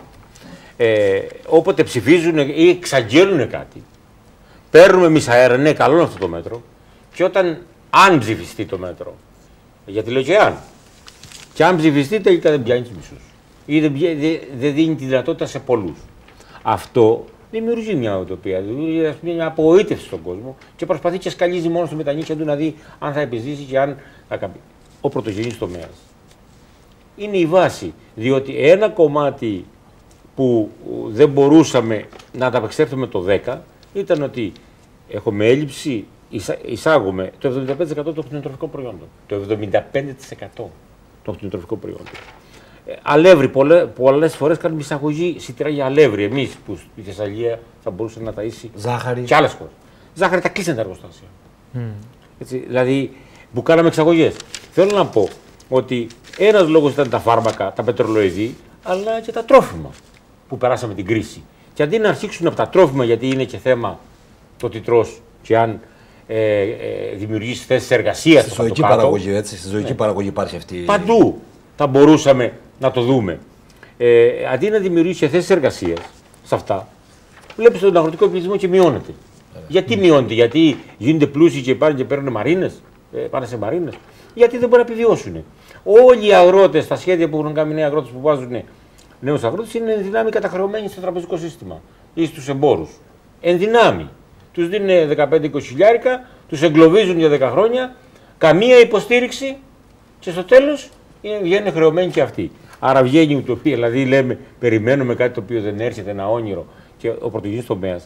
Ε, όποτε ψηφίζουν ή εξαγγέλνουν κάτι, παίρνουμε εμείς αέρα, ναι, καλό είναι αυτό το μέτρο, και όταν, αν ψηφιστεί το μέτρο, γιατί λέω και αν, και αν ψηφιστεί τελικά δεν πιάνει τους μισούς ή δεν, δεν, δεν δίνει τη δυνατότητα σε πολλούς. Αυτό δημιουργεί μια ουτοπία, δημιουργεί μια απογοήτευση στον κόσμο και προσπαθεί και σκαλίζει μόνο του με τα νύχια του να δει αν θα επενδύσει και αν θα κάνει. Ο πρωτογενής τομέας είναι η βάση, διότι ένα κομμάτι που δεν μπορούσαμε να ανταπεξέλθουμε το δέκα ήταν ότι έχουμε έλλειψη, εισάγουμε το εβδομήντα πέντε τοις εκατό των κτηνοτροφικών προϊόντων. Το εβδομήντα πέντε τοις εκατό των κτηνοτροφικών προϊόντων. Αλεύρι, πολλές φορές κάνουμε εισαγωγή σιτηρά για αλεύρι. Εμείς που στη Θεσσαλία θα μπορούσε να ταΐσει Ζάχαρη. Και άλλες χώρες. Ζάχαρη τα κλείσανε τα εργοστάσια. Mm. Έτσι, δηλαδή που κάναμε εξαγωγές. Θέλω να πω ότι ένας λόγος ήταν τα φάρμακα, τα πετρολοειδή, αλλά και τα τρόφιμα που περάσαμε την κρίση. Και αντί να αρχίσουν από τα τρόφιμα, γιατί είναι και θέμα το τι τρως και αν ε, ε, δημιουργήσει θέσεις εργασίας. Στη ζωική παραγωγή, έτσι. Στη ζωική ναι. παραγωγή υπάρχει αυτή. Παντού θα μπορούσαμε να το δούμε. Ε, αντί να δημιουργήσει θέσεις εργασίας σε αυτά, βλέπεις τον αγροτικό πληθυσμό και μειώνεται. Ε, γιατί mm. μειώνεται, γιατί γίνονται πλούσιοι και πάνε και παίρνουν μαρίνες, ε, πάνε σε μαρίνες, γιατί δεν μπορούν να επιβιώσουν. Όλοι οι αγρότες, τα σχέδια που έχουν κάνει οι νέοι αγρότες που βάζουν νέους αγρότες, είναι εν δυνάμει καταχρεωμένοι στο τραπεζικό σύστημα ή στους εμπόρους. Εν δυνάμει. Τους δίνουν δεκαπέντε είκοσι χιλιάρικα, τους εγκλωβίζουν για δέκα χρόνια, καμία υποστήριξη και στο τέλος βγαίνουν χρεωμένοι και αυτοί. Άρα βγαίνει η ουτοπία, δηλαδή λέμε περιμένουμε κάτι το οποίο δεν έρχεται, ένα όνειρο, και ο πρωτογενής τομέας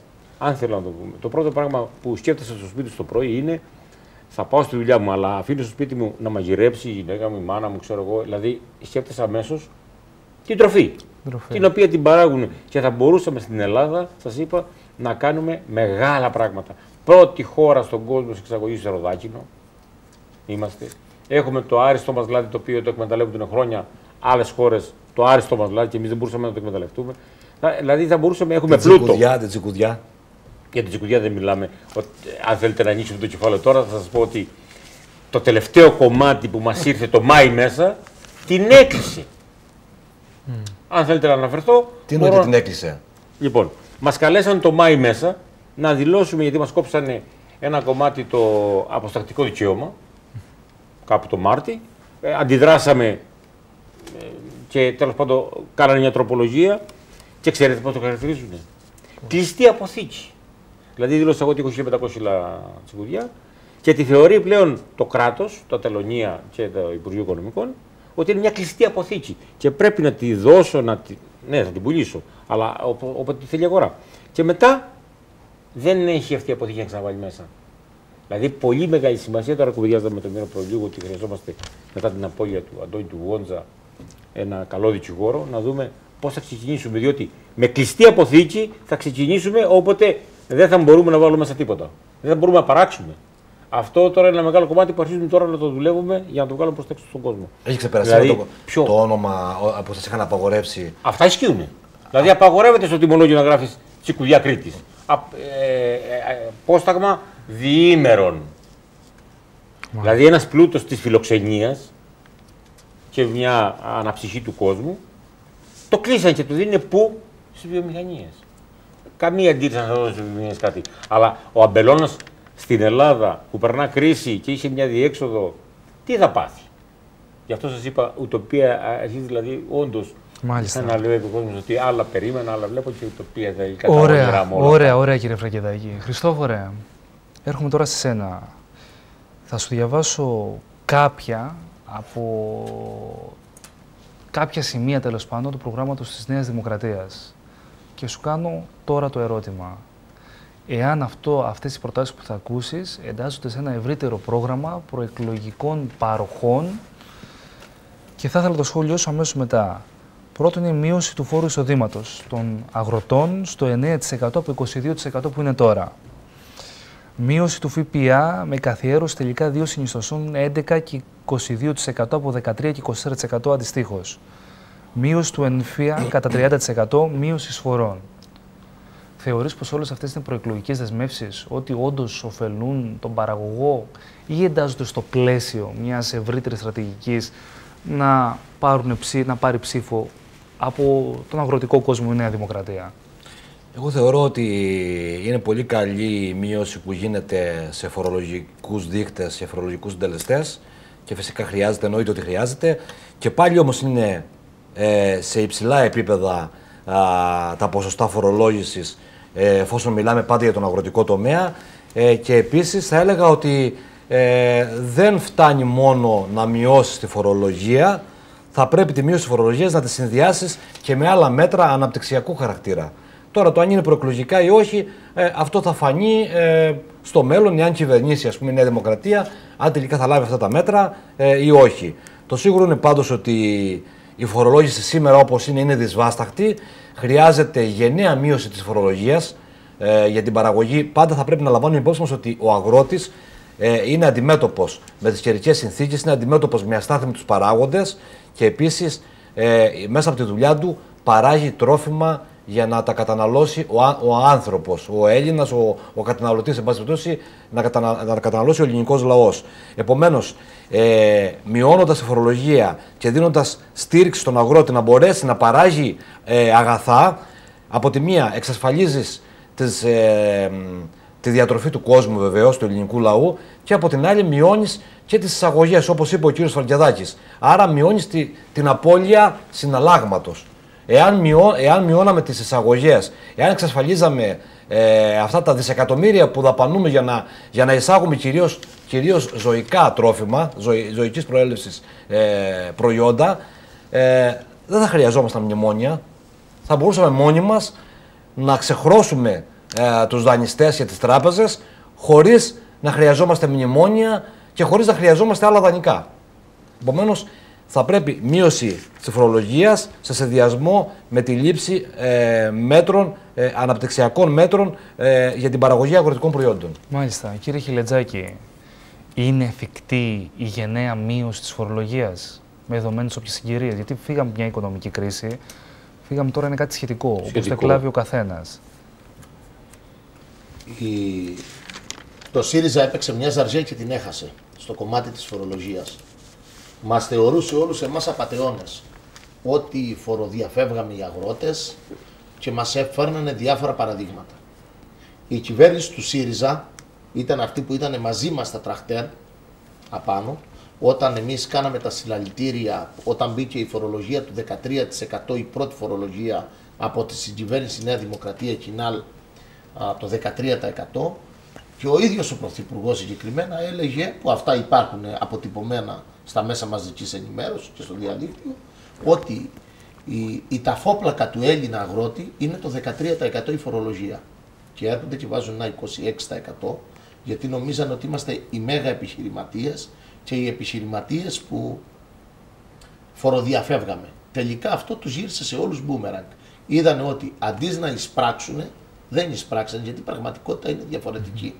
αν θέλω να το πούμε. Το πρώτο πράγμα που σκέφτεσαι στο σπίτι στο πρωί είναι θα πάω στη δουλειά μου, αλλά αφήνω στο σπίτι μου να μαγειρέψει η γυναίκα μου, η μάνα μου, ξέρω εγώ. Δηλαδή σκέφτεσαι αμέσως την τροφή, τροφή, την οποία την παράγουν. Και θα μπορούσαμε στην Ελλάδα, σας είπα, να κάνουμε μεγάλα πράγματα. Πρώτη χώρα στον κόσμο σε εξαγωγή σε ροδάκινο είμαστε. Έχουμε το άριστο μας λάδι, το οποίο το εκμεταλλεύονται χρόνια άλλες χώρες. Το άριστο μας λάδι και εμείς δεν μπορούσαμε να το εκμεταλλευτούμε. Δηλαδή θα μπορούσαμε, έχουμε την πλούτο. Τσικουδιά, την τσικουδιά. Για την τσικουδιά δεν μιλάμε. Αν θέλετε να ανοίξουμε το κεφάλαιο τώρα, θα σας πω ότι το τελευταίο κομμάτι που μας ήρθε το Μάη μέσα, την έκλεισε. Mm. Αν θέλετε να αναφερθώ. Τι εννοείται την έκλεισε? Λοιπόν, μας καλέσαν το Μάη μέσα να δηλώσουμε, γιατί μας κόψανε ένα κομμάτι το αποστακτικό δικαίωμα, κάπου το Μάρτι. Ε, αντιδράσαμε ε, και τέλος πάντων κάνανε μια τροπολογία και ξέρετε πώς το χαρακτηρίζουν. Mm. Κλειστή αποθήκη. Δηλαδή δήλωσα εγώ ότι έχω χίλια πεντακόσια κιλά τσικουδιά και τη θεωρεί πλέον το κράτος, τα τελωνία και το Υπουργείο Οικονομικών, ότι είναι μια κλειστή αποθήκη και πρέπει να τη δώσω, να τη... ναι, θα την πουλήσω, αλλά όποτε τη θέλει η αγορά. Και μετά δεν έχει αυτή η αποθήκη να ξαναβάλει μέσα. Δηλαδή, πολύ μεγάλη σημασία. Τώρα κουβεντιάζαμε με τον Μύρο Προλίγου ότι χρειαζόμαστε μετά την απώλεια του Αντώνη του Γόντζα ένα καλό δικηγόρο, να δούμε πώς θα ξεκινήσουμε. Διότι με κλειστή αποθήκη θα ξεκινήσουμε όποτε δεν θα μπορούμε να βάλουμε μέσα τίποτα. Δεν θα μπορούμε να παράξουμε. Αυτό τώρα είναι ένα μεγάλο κομμάτι που αρχίζουμε τώρα να το δουλεύουμε για να το βγάλουμε προς τα έξω στον κόσμο. Έχει ξεπεραστεί δηλαδή, το, ποιο... το όνομα που σας είχαν απαγορεύσει. Αυτά ισχύουν. Α. Δηλαδή, απαγορεύεται στο τιμολόγιο να γράφεις τσικουδιά Κρήτης. Α, ε, ε, ε, πόσταγμα διήμερων. Μα. Δηλαδή, ένας πλούτος της φιλοξενίας και μια αναψυχή του κόσμου το κλείσαν και το δίνουν πού? Στις βιομηχανίες. Καμία αντίρρηση να δώσει στις βιομηχανίες κάτι. Αλλά ο αμπελώνας στην Ελλάδα που περνά κρίση και είχε μια διέξοδο, τι θα πάθει? Γι' αυτό σας είπα, ουτοπία αρχίζει δηλαδή όντως. Μάλιστα. Να λέει ο κόσμος ότι άλλα περίμενα, άλλα βλέπω και ουτοπία θα γίνει. Ωραία, ωραία, ωραία κύριε Φραγκεδάκη. Χριστόφορε, έρχομαι τώρα σε σένα. Θα σου διαβάσω κάποια από κάποια σημεία τέλος πάντων του προγράμματος της Νέας Δημοκρατίας και σου κάνω τώρα το ερώτημα. Εάν αυτό, αυτές οι προτάσεις που θα ακούσεις εντάσσονται σε ένα ευρύτερο πρόγραμμα προεκλογικών παροχών και θα ήθελα το σχόλιο σου αμέσως μετά. Πρώτον είναι η μείωση του φόρου εισοδήματος των αγροτών στο εννέα τοις εκατό από είκοσι δύο τοις εκατό που είναι τώρα. Μείωση του ΦΠΑ με καθιέρωση τελικά δύο συνιστοσών έντεκα και είκοσι δύο τοις εκατό από δεκατρία και είκοσι τέσσερα τοις εκατό αντιστοίχως. Μείωση του ΕΝΦΙΑ κατά τριάντα τοις εκατό, μείωση εισφορών. Θεωρείς πως όλες αυτές είναι προεκλογικές δεσμεύσεις, ότι όντως ωφελούν τον παραγωγό ή εντάσσονται στο πλαίσιο μιας ευρύτερης στρατηγικής να, πάρουν ψή, να πάρει ψήφο από τον αγροτικό κόσμο η Νέα Δημοκρατία? Εγώ θεωρώ ότι είναι πολύ καλή η μείωση που γίνεται σε φορολογικούς δείκτες, σε φορολογικούς συντελεστές και φυσικά χρειάζεται, εννοείται ότι χρειάζεται. Και πάλι όμως είναι ε, σε υψηλά επίπεδα α, τα ποσοστά φορολόγησης ε, εφόσον μιλάμε πάντα για τον αγροτικό τομέα ε, και επίσης θα έλεγα ότι ε, δεν φτάνει μόνο να μειώσεις τη φορολογία, θα πρέπει τη μείωση της φορολογίας να τη συνδυάσεις και με άλλα μέτρα αναπτυξιακού χαρακτήρα. Τώρα το αν είναι προεκλογικά ή όχι, ε, αυτό θα φανεί ε, στο μέλλον, εάν κυβερνήσει ας πούμε, η Νέα Δημοκρατία, αν τελικά θα λάβει αυτά τα μέτρα ε, ή όχι. Το σίγουρο είναι πάντως ότι η φορολόγηση σήμερα όπως είναι, είναι δυσβάσταχτη. Χρειάζεται γενναία μείωση της φορολογίας ε, για την παραγωγή. Πάντα θα πρέπει να λαμβάνουμε υπόψη μας ότι ο αγρότης ε, είναι αντιμέτωπος με τις καιρικές συνθήκες, είναι αντιμέτωπος με αστάθμιτους παράγοντες και επίσης ε, μέσα από τη δουλειά του παράγει τρόφιμα για να τα καταναλώσει ο, ο άνθρωπος, ο Έλληνας, ο, ο καταναλωτής, εν πάση περιπτώσει, να, κατανα, να καταναλώσει ο ελληνικός λαός. Επομένως, ε, μειώνοντας τη φορολογία και δίνοντας στήριξη στον αγρότη να μπορέσει να παράγει ε, αγαθά, από τη μία εξασφαλίζεις τις, ε, τη διατροφή του κόσμου βεβαίως, του ελληνικού λαού, και από την άλλη μειώνεις και τις εισαγωγές, όπως είπε ο κύριος Φραγκεδάκης. Άρα μειώνεις τη, την απώλεια συναλλάγματος. Εάν, μειώ, εάν μειώναμε τις εισαγωγές, εάν εξασφαλίζαμε ε, αυτά τα δισεκατομμύρια που δαπανούμε για να, για να εισάγουμε κυρίως, κυρίως ζωικά τρόφιμα, ζωη, ζωικής προέλευσης ε, προϊόντα, ε, δεν θα χρειαζόμασταν μνημόνια. Θα μπορούσαμε μόνοι μας να ξεχρώσουμε ε, τους δανειστές και τις τράπεζες, χωρίς να χρειαζόμαστε μνημόνια και χωρίς να χρειαζόμαστε άλλα δανεικά. Επομένως, θα πρέπει μείωση της φορολογίας σε συνδυασμό με τη λήψη ε, μέτρων, ε, αναπτυξιακών μέτρων ε, για την παραγωγή αγροτικών προϊόντων. Μάλιστα. Κύριε Χιλετζάκη, είναι εφικτή η γενναία μείωση της φορολογίας με δεδομένες όποιες συγκυρίες? Γιατί φύγαμε μια οικονομική κρίση, φύγαμε τώρα είναι κάτι σχετικό, σχετικό. όπως το εκλάβει ο καθένας. Η... Το ΣΥΡΙΖΑ έπαιξε μια ζαρζέ και την έχασε στο κομμάτι της φορολογίας. Μας θεωρούσε όλους εμάς απατεώνες, ότι φοροδιαφεύγαμε οι αγρότες και μας έφερνανε διάφορα παραδείγματα. Η κυβέρνηση του ΣΥΡΙΖΑ ήταν αυτή που ήταν μαζί μας στα τραχτέρ απάνω, όταν εμείς κάναμε τα συλλαλητήρια, όταν μπήκε η φορολογία του δεκατρία τοις εκατό, η πρώτη φορολογία από τη συγκυβέρνηση Νέα Δημοκρατία Κινάλ, το δεκατρία τοις εκατό, και ο ίδιος ο Πρωθυπουργός συγκεκριμένα έλεγε, που αυτά υπάρχουν αποτυπωμένα στα μέσα μαζικής ενημέρωσης και στο διαδίκτυο, ότι η, η ταφόπλακα του Έλληνα αγρότη είναι το δεκατρία τοις εκατό η φορολογία. Και έρχονται και βάζουν ένα είκοσι έξι τοις εκατό, γιατί νομίζαν ότι είμαστε οι μέγα επιχειρηματίες και οι επιχειρηματίες που φοροδιαφεύγαμε. Τελικά αυτό τους γύρισε σε όλους μπούμεραγκ. Είδανε ότι αντί να εισπράξουν, δεν εισπράξαν, γιατί η πραγματικότητα είναι διαφορετική.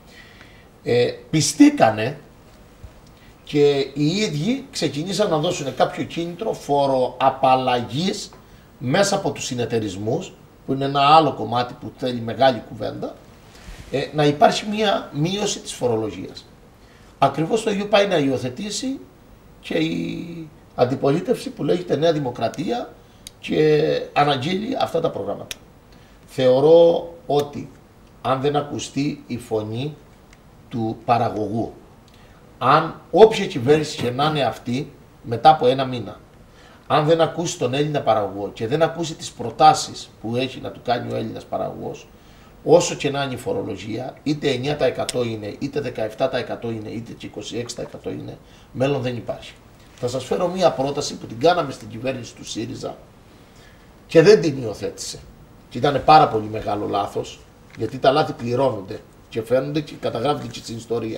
Ε, πιστήκανε και οι ίδιοι ξεκινήσαν να δώσουν κάποιο κίνητρο φοροαπαλλαγής μέσα από τους συνεταιρισμούς, που είναι ένα άλλο κομμάτι που θέλει μεγάλη κουβέντα, ε, να υπάρχει μια μείωση της φορολογίας. Ακριβώς το ίδιο πάει να υιοθετήσει και η αντιπολίτευση που λέγεται Νέα Δημοκρατία και αναγγείλει αυτά τα προγράμματα. Θεωρώ ότι αν δεν ακουστεί η φωνή του παραγωγού, αν όποια κυβέρνηση και να είναι αυτή μετά από ένα μήνα, αν δεν ακούσει τον Έλληνα παραγωγό και δεν ακούσει τις προτάσεις που έχει να του κάνει ο Έλληνας παραγωγός, όσο και να είναι η φορολογία, είτε εννιά τοις εκατό είναι, είτε δεκαεπτά τοις εκατό είναι, είτε και είκοσι έξι τοις εκατό είναι, μέλλον δεν υπάρχει. Θα σας φέρω μία πρόταση που την κάναμε στην κυβέρνηση του ΣΥΡΙΖΑ και δεν την υιοθέτησε. Και ήταν πάρα πολύ μεγάλο λάθος, γιατί τα λάθη πληρώνονται και φαίνονται και καταγράφονται και στην ιστορία.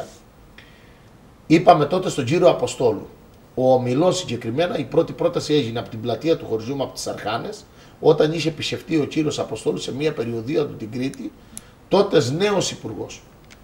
Είπαμε τότε στον κύριο Αποστόλου, ο ομιλός συγκεκριμένα, η πρώτη πρόταση έγινε από την πλατεία του χωριού μου, από τις Αρχάνες, όταν είχε επισκεφτεί ο κύριος Αποστόλου σε μια περιοδία του την Κρήτη, τότε νέος υπουργός.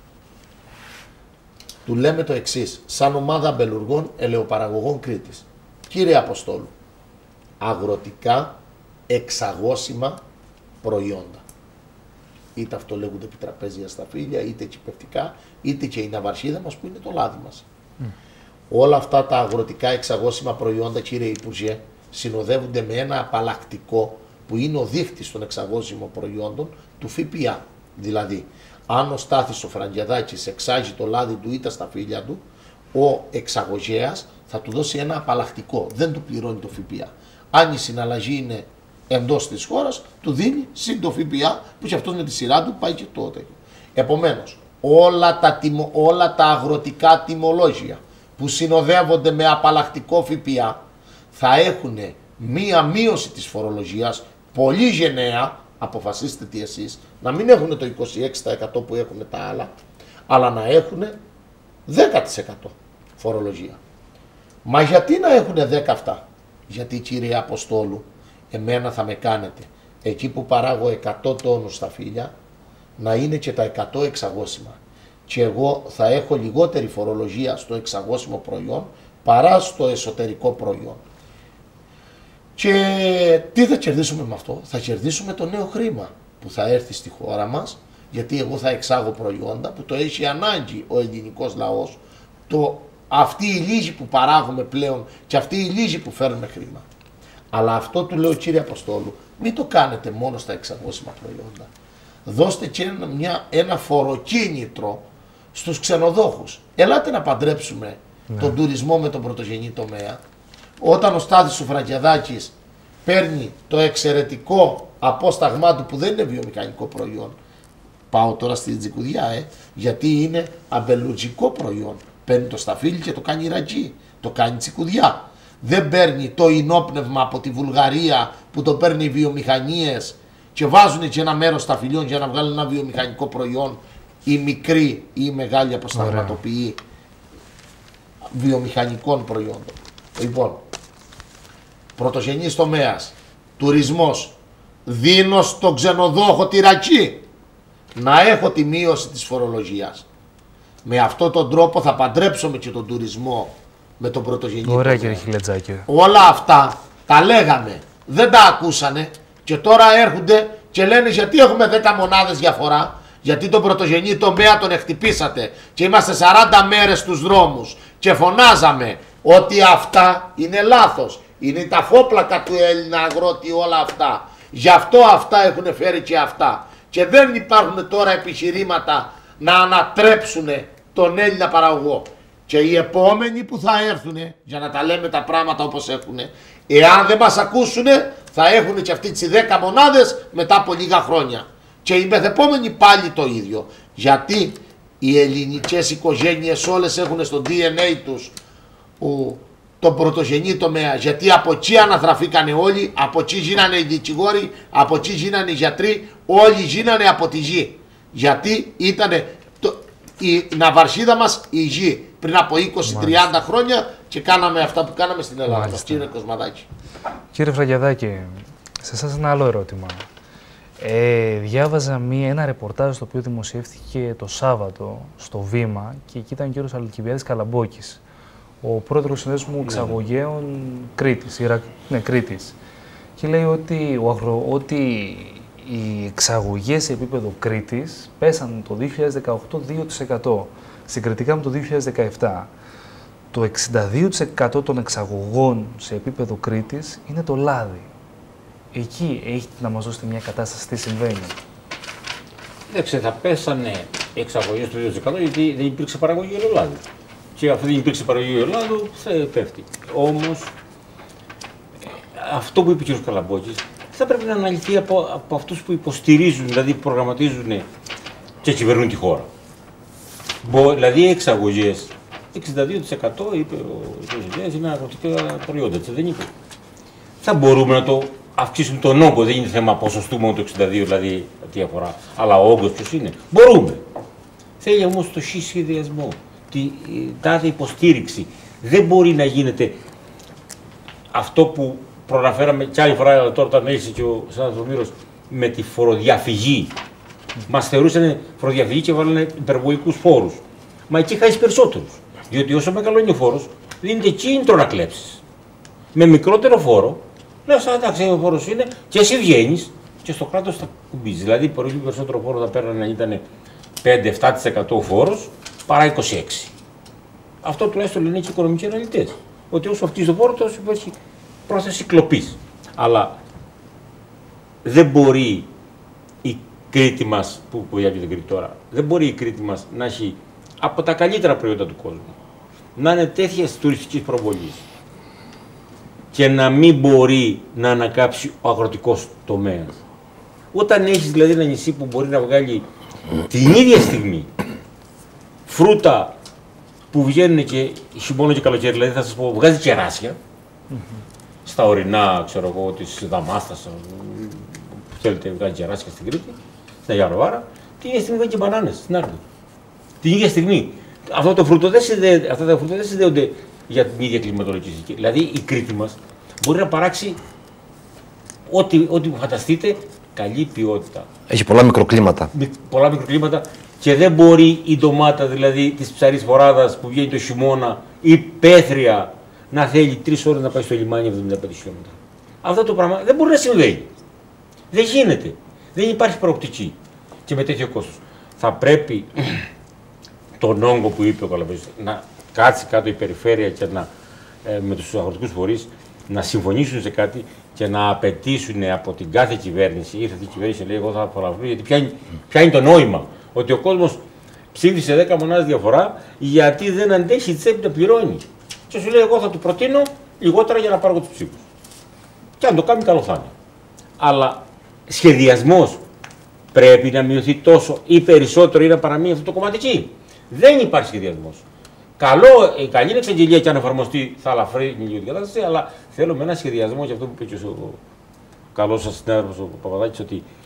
Του λέμε το εξής, σαν ομάδα αμπελουργών ελαιοπαραγωγών Κρήτης. Κύριε Αποστόλου, αγροτικά εξαγώσιμα προϊόντα. Είτε αυτό λέγονται επιτραπέζια σταφύλια, είτε κυπευτικά, είτε και η ναυαρχίδα μας που είναι το λάδι μας. Mm. Όλα αυτά τα αγροτικά εξαγώσιμα προϊόντα, κύριε Υπουργέ, συνοδεύονται με ένα απαλλακτικό που είναι ο δείχτης των εξαγώσιμων προϊόντων του ΦΠΑ. Δηλαδή, αν ο Στάθης ο Φραγκιαδάκης εξάγει το λάδι του ή τα σταφύλια του, ο εξαγωγέας θα του δώσει ένα απαλλακτικό, δεν του πληρώνει το ΦΠΑ. Αν η συναλλαγή είναι εντός της χώρας, του δίνει συν το ΦΠΑ που και αυτός με τη σειρά του πάει και τότε. Επομένως, όλα τα, τιμο, όλα τα αγροτικά τιμολόγια που συνοδεύονται με απαλλακτικό ΦΠΑ θα έχουν μία μείωση της φορολογίας πολύ γενναία, αποφασίστε τι εσείς, να μην έχουν το είκοσι έξι τοις εκατό που έχουν τα άλλα, αλλά να έχουν δέκα τοις εκατό φορολογία. Μα γιατί να έχουν δέκα αυτά? Γιατί, κύριε Αποστόλου, εμένα θα με κάνετε εκεί που παράγω εκατό τόνους σταφύλια να είναι και τα εκατό εξαγώσιμα. Και εγώ θα έχω λιγότερη φορολογία στο εξαγώσιμο προϊόν παρά στο εσωτερικό προϊόν. Και τι θα κερδίσουμε με αυτό? Θα κερδίσουμε το νέο χρήμα που θα έρθει στη χώρα μας, γιατί εγώ θα εξάγω προϊόντα που το έχει ανάγκη ο ελληνικός λαός, το, αυτή η λίγη που παράγουμε πλέον και αυτή η λίγη που φέρνουμε χρήμα. Αλλά αυτό του λέω, κύριε Αποστόλου, μην το κάνετε μόνο στα εξαγώσιμα προϊόντα. Δώστε και ένα, μια, ένα φοροκίνητρο στους ξενοδόχους. Ελάτε να παντρέψουμε ναι. τον τουρισμό με τον πρωτογενή τομέα. Όταν ο Στάθης ο Φραγκιαδάκης παίρνει το εξαιρετικό απόσταγμά του που δεν είναι βιομηχανικό προϊόν, πάω τώρα στη τζικουδιά, ε, γιατί είναι αμπελουτζικό προϊόν. Παίρνει το σταφύλι και το κάνει ρατζί, το κάνει τσικουδιά. Δεν παίρνει το ινόπνευμα από τη Βουλγαρία που το παίρνει οι βιομηχανίες και βάζουν και ένα μέρος στα φιλιών για να βγάλουν ένα βιομηχανικό προϊόν, η μικρή ή η μεγάλη αποσταγματοποιή βιομηχανικών προϊόντων. Λοιπόν, πρωτογενής τομέας, τουρισμός, δίνω στον ξενοδόχο τη ρακή να έχω τη μείωση της φορολογίας. Με αυτόν τον τρόπο θα παντρέψουμε και τον τουρισμό με τον πρωτογενή. Ωραία κύριε Χιλετζάκη. Όλα αυτά τα λέγαμε, δεν τα ακούσανε και τώρα έρχονται και λένε γιατί έχουμε δέκα μονάδες διαφορά, γιατί τον πρωτογενή τομέα τον εκτυπήσατε και είμαστε σαράντα μέρες στους δρόμους και φωνάζαμε ότι αυτά είναι λάθος, είναι τα φόπλακα του Έλληνα αγρότη όλα αυτά. Γι' αυτό αυτά έχουν φέρει και αυτά. Και δεν υπάρχουν τώρα επιχειρήματα να ανατρέψουν τον Έλληνα παραγωγό. Και οι επόμενοι που θα έρθουν, για να τα λέμε τα πράγματα όπως έχουν, εάν δεν μας ακούσουν, θα έχουν και αυτοί τις δέκα μονάδες μετά από λίγα χρόνια. Και οι μεθεπόμενοι πάλι το ίδιο. Γιατί οι ελληνικές οικογένειες όλες έχουν στο ντι εν έι τους ο, τον πρωτογενή τομέα. Γιατί από εκεί αναθραφήκανε όλοι, από εκεί γίνανε οι δικηγόροι, από εκεί γίνανε οι γιατροί, όλοι γίνανε από τη γη. Γιατί ήταν η ναυαρχίδα μας η γη πριν από είκοσι με τριάντα χρόνια και κάναμε αυτά που κάναμε στην Ελλάδα. Κύριε Κοσμαδάκη. Κύριε Φραγκιαδάκη, σε εσάς ένα άλλο ερώτημα. Ε, διάβαζα μία, ένα ρεπορτάζ το οποίο δημοσιεύτηκε το Σάββατο στο Βήμα και εκεί ήταν ο κύριος Αλκιβιάδης Καλαμπόκης, ο πρόεδρος του Συνδέσμου Εξαγωγέων Κρήτης, Ιρα... ναι, Κρήτης. Και λέει ότι, ο αγρο... ότι οι εξαγωγές σε επίπεδο Κρήτης πέσαν το δύο χιλιάδες δεκαοκτώ δύο τοις εκατό, συγκριτικά με το δύο χιλιάδες δεκαεπτά. Το εξήντα δύο τοις εκατό των εξαγωγών σε επίπεδο Κρήτης είναι το λάδι. Εκεί έχετε να μας δώσετε μια κατάσταση τι συμβαίνει. Κοιτάξτε, θα πέσανε οι εξαγωγές του δύο τοις εκατό γιατί δεν υπήρξε παραγωγή ελαιολάδου. Και αφού δεν υπήρξε παραγωγή ελαιολάδου, θα πέφτει. Όμως, αυτό που είπε ο κ. Καλαμπόκης θα πρέπει να αναλυθεί από, από αυτούς που υποστηρίζουν, δηλαδή που προγραμματίζουν και κυβερνούν τη χώρα. Μπο, δηλαδή οι εξαγωγές, εξήντα δύο τοις εκατό είπε ο κ. είναι αγροτικά προϊόντα, έτσι δεν είπε. Θα μπορούμε να το αυξήσουμε τον όγκο, δεν είναι θέμα ποσοστού μόνο το εξήντα δύο, δηλαδή διαφορά, αλλά ο όγκος ποιος είναι. Μπορούμε. Θέλει όμως το χι σχεδιασμό, τη τάδε υποστήριξη. Δεν μπορεί να γίνεται αυτό που προαναφέραμε κι άλλη φορά, αλλά τώρα όταν έλυσε και ο συνάδελφος Μύρος με τη φοροδιαφυγή. Μας θεωρούσαν φοροδιαφυγή και βάλανε υπερβολικούς φόρους. Μα εκεί χάσει περισσότερους. Διότι όσο μεγαλώνει ο φόρος, δίνεται κίνητρο να κλέψεις. Με μικρότερο φόρο, λες, εντάξει, ο φόρος είναι και εσύ βγαίνεις και στο κράτος θα κουμπίζει. Δηλαδή, πολύ περισσότερο φόρο θα παίρνανε αν ήταν πέντε με επτά τοις εκατό φόρος παρά είκοσι έξι τοις εκατό. Αυτό τουλάχιστον λένε και οι οικονομικοί αναλυτές. Ότι όσο αυξήσει το φόρο, τόσο υπάρχει πρόθεση κλοπής. Αλλά δεν μπορεί η Κρήτη μας, που powiedziατε την Κρήτη τώρα, δεν μπορεί η Κρήτη μας να έχει από τα καλύτερα προϊόντα του κόσμου, να είναι τέτοιες τουριστικής προβολής και να μην μπορεί να ανακάψει ο αγροτικός τομέας. Όταν έχεις δηλαδή ένα νησί που μπορεί να βγάλει την ίδια στιγμή φρούτα που βγαίνουν και χειμώνα και καλοκαίρι, δηλαδή θα σας πω, βγάζει κεράσια, mm-hmm. στα ορεινά, ξέρω εγώ, της Δαμάστας, που θέλετε βγάζει κεράσια στην Κρήτη, στην Αγία Ροβάρα, την ίδια στιγμή βγάζει και μπανάνες στην Άρτη. Την ίδια στιγμή. Αυτό το φρούτο δεν συνδέεται, αυτά τα φρούτα δεν συνδέονται για την ίδια κλιματολογική συνθήκη. Δηλαδή η Κρήτη μας μπορεί να παράξει ό,τι, ό,τι φανταστείτε, καλή ποιότητα. Έχει πολλά μικροκλίματα. Με, πολλά μικροκλίματα και δεν μπορεί η ντομάτα δηλαδή της ψαρής φοράδας που βγαίνει το χειμώνα ή πέθρια να θέλει τρεις ώρες να πάει στο λιμάνι εβδομήντα πέντε χιλιόμετρα. Αυτό το πράγμα δεν μπορεί να συμβαίνει. Δεν γίνεται. Δεν υπάρχει προοπτική και με τέτοιο κόστος. Θα πρέπει τον όγκο που είπε ο Καλαμπόκης να κάτσει κάτω η περιφέρεια και να, ε, με τους αγροτικούς φορείς να συμφωνήσουν σε κάτι και να απαιτήσουν από την κάθε κυβέρνηση. Ήρθε η κυβέρνηση και λέει: εγώ θα παραβρω, γιατί ποια είναι, ποια είναι το νόημα. Ότι ο κόσμος ψήφισε δέκα μονάδες διαφορά γιατί δεν αντέχει η τσέπη να πληρώνει. Και σου λέει: εγώ θα του προτείνω λιγότερα για να πάρω τους ψήφους. Και αν το κάνει, καλό θα είναι. Αλλά σχεδιασμός πρέπει να μειωθεί τόσο ή περισσότερο ή να παραμείνει αυτό το κομμάτι εκεί. Δεν υπάρχει σχεδιασμός. Καλό, η καλή είναι εξαγγελία και αν εφαρμοστεί θα ελαφρύνει λίγο την κατάσταση, αλλά θέλουμε ένα σχεδιασμό και αυτό που είπε και ο καλός σας συνάδελφος ο Παπαδάκης, ότι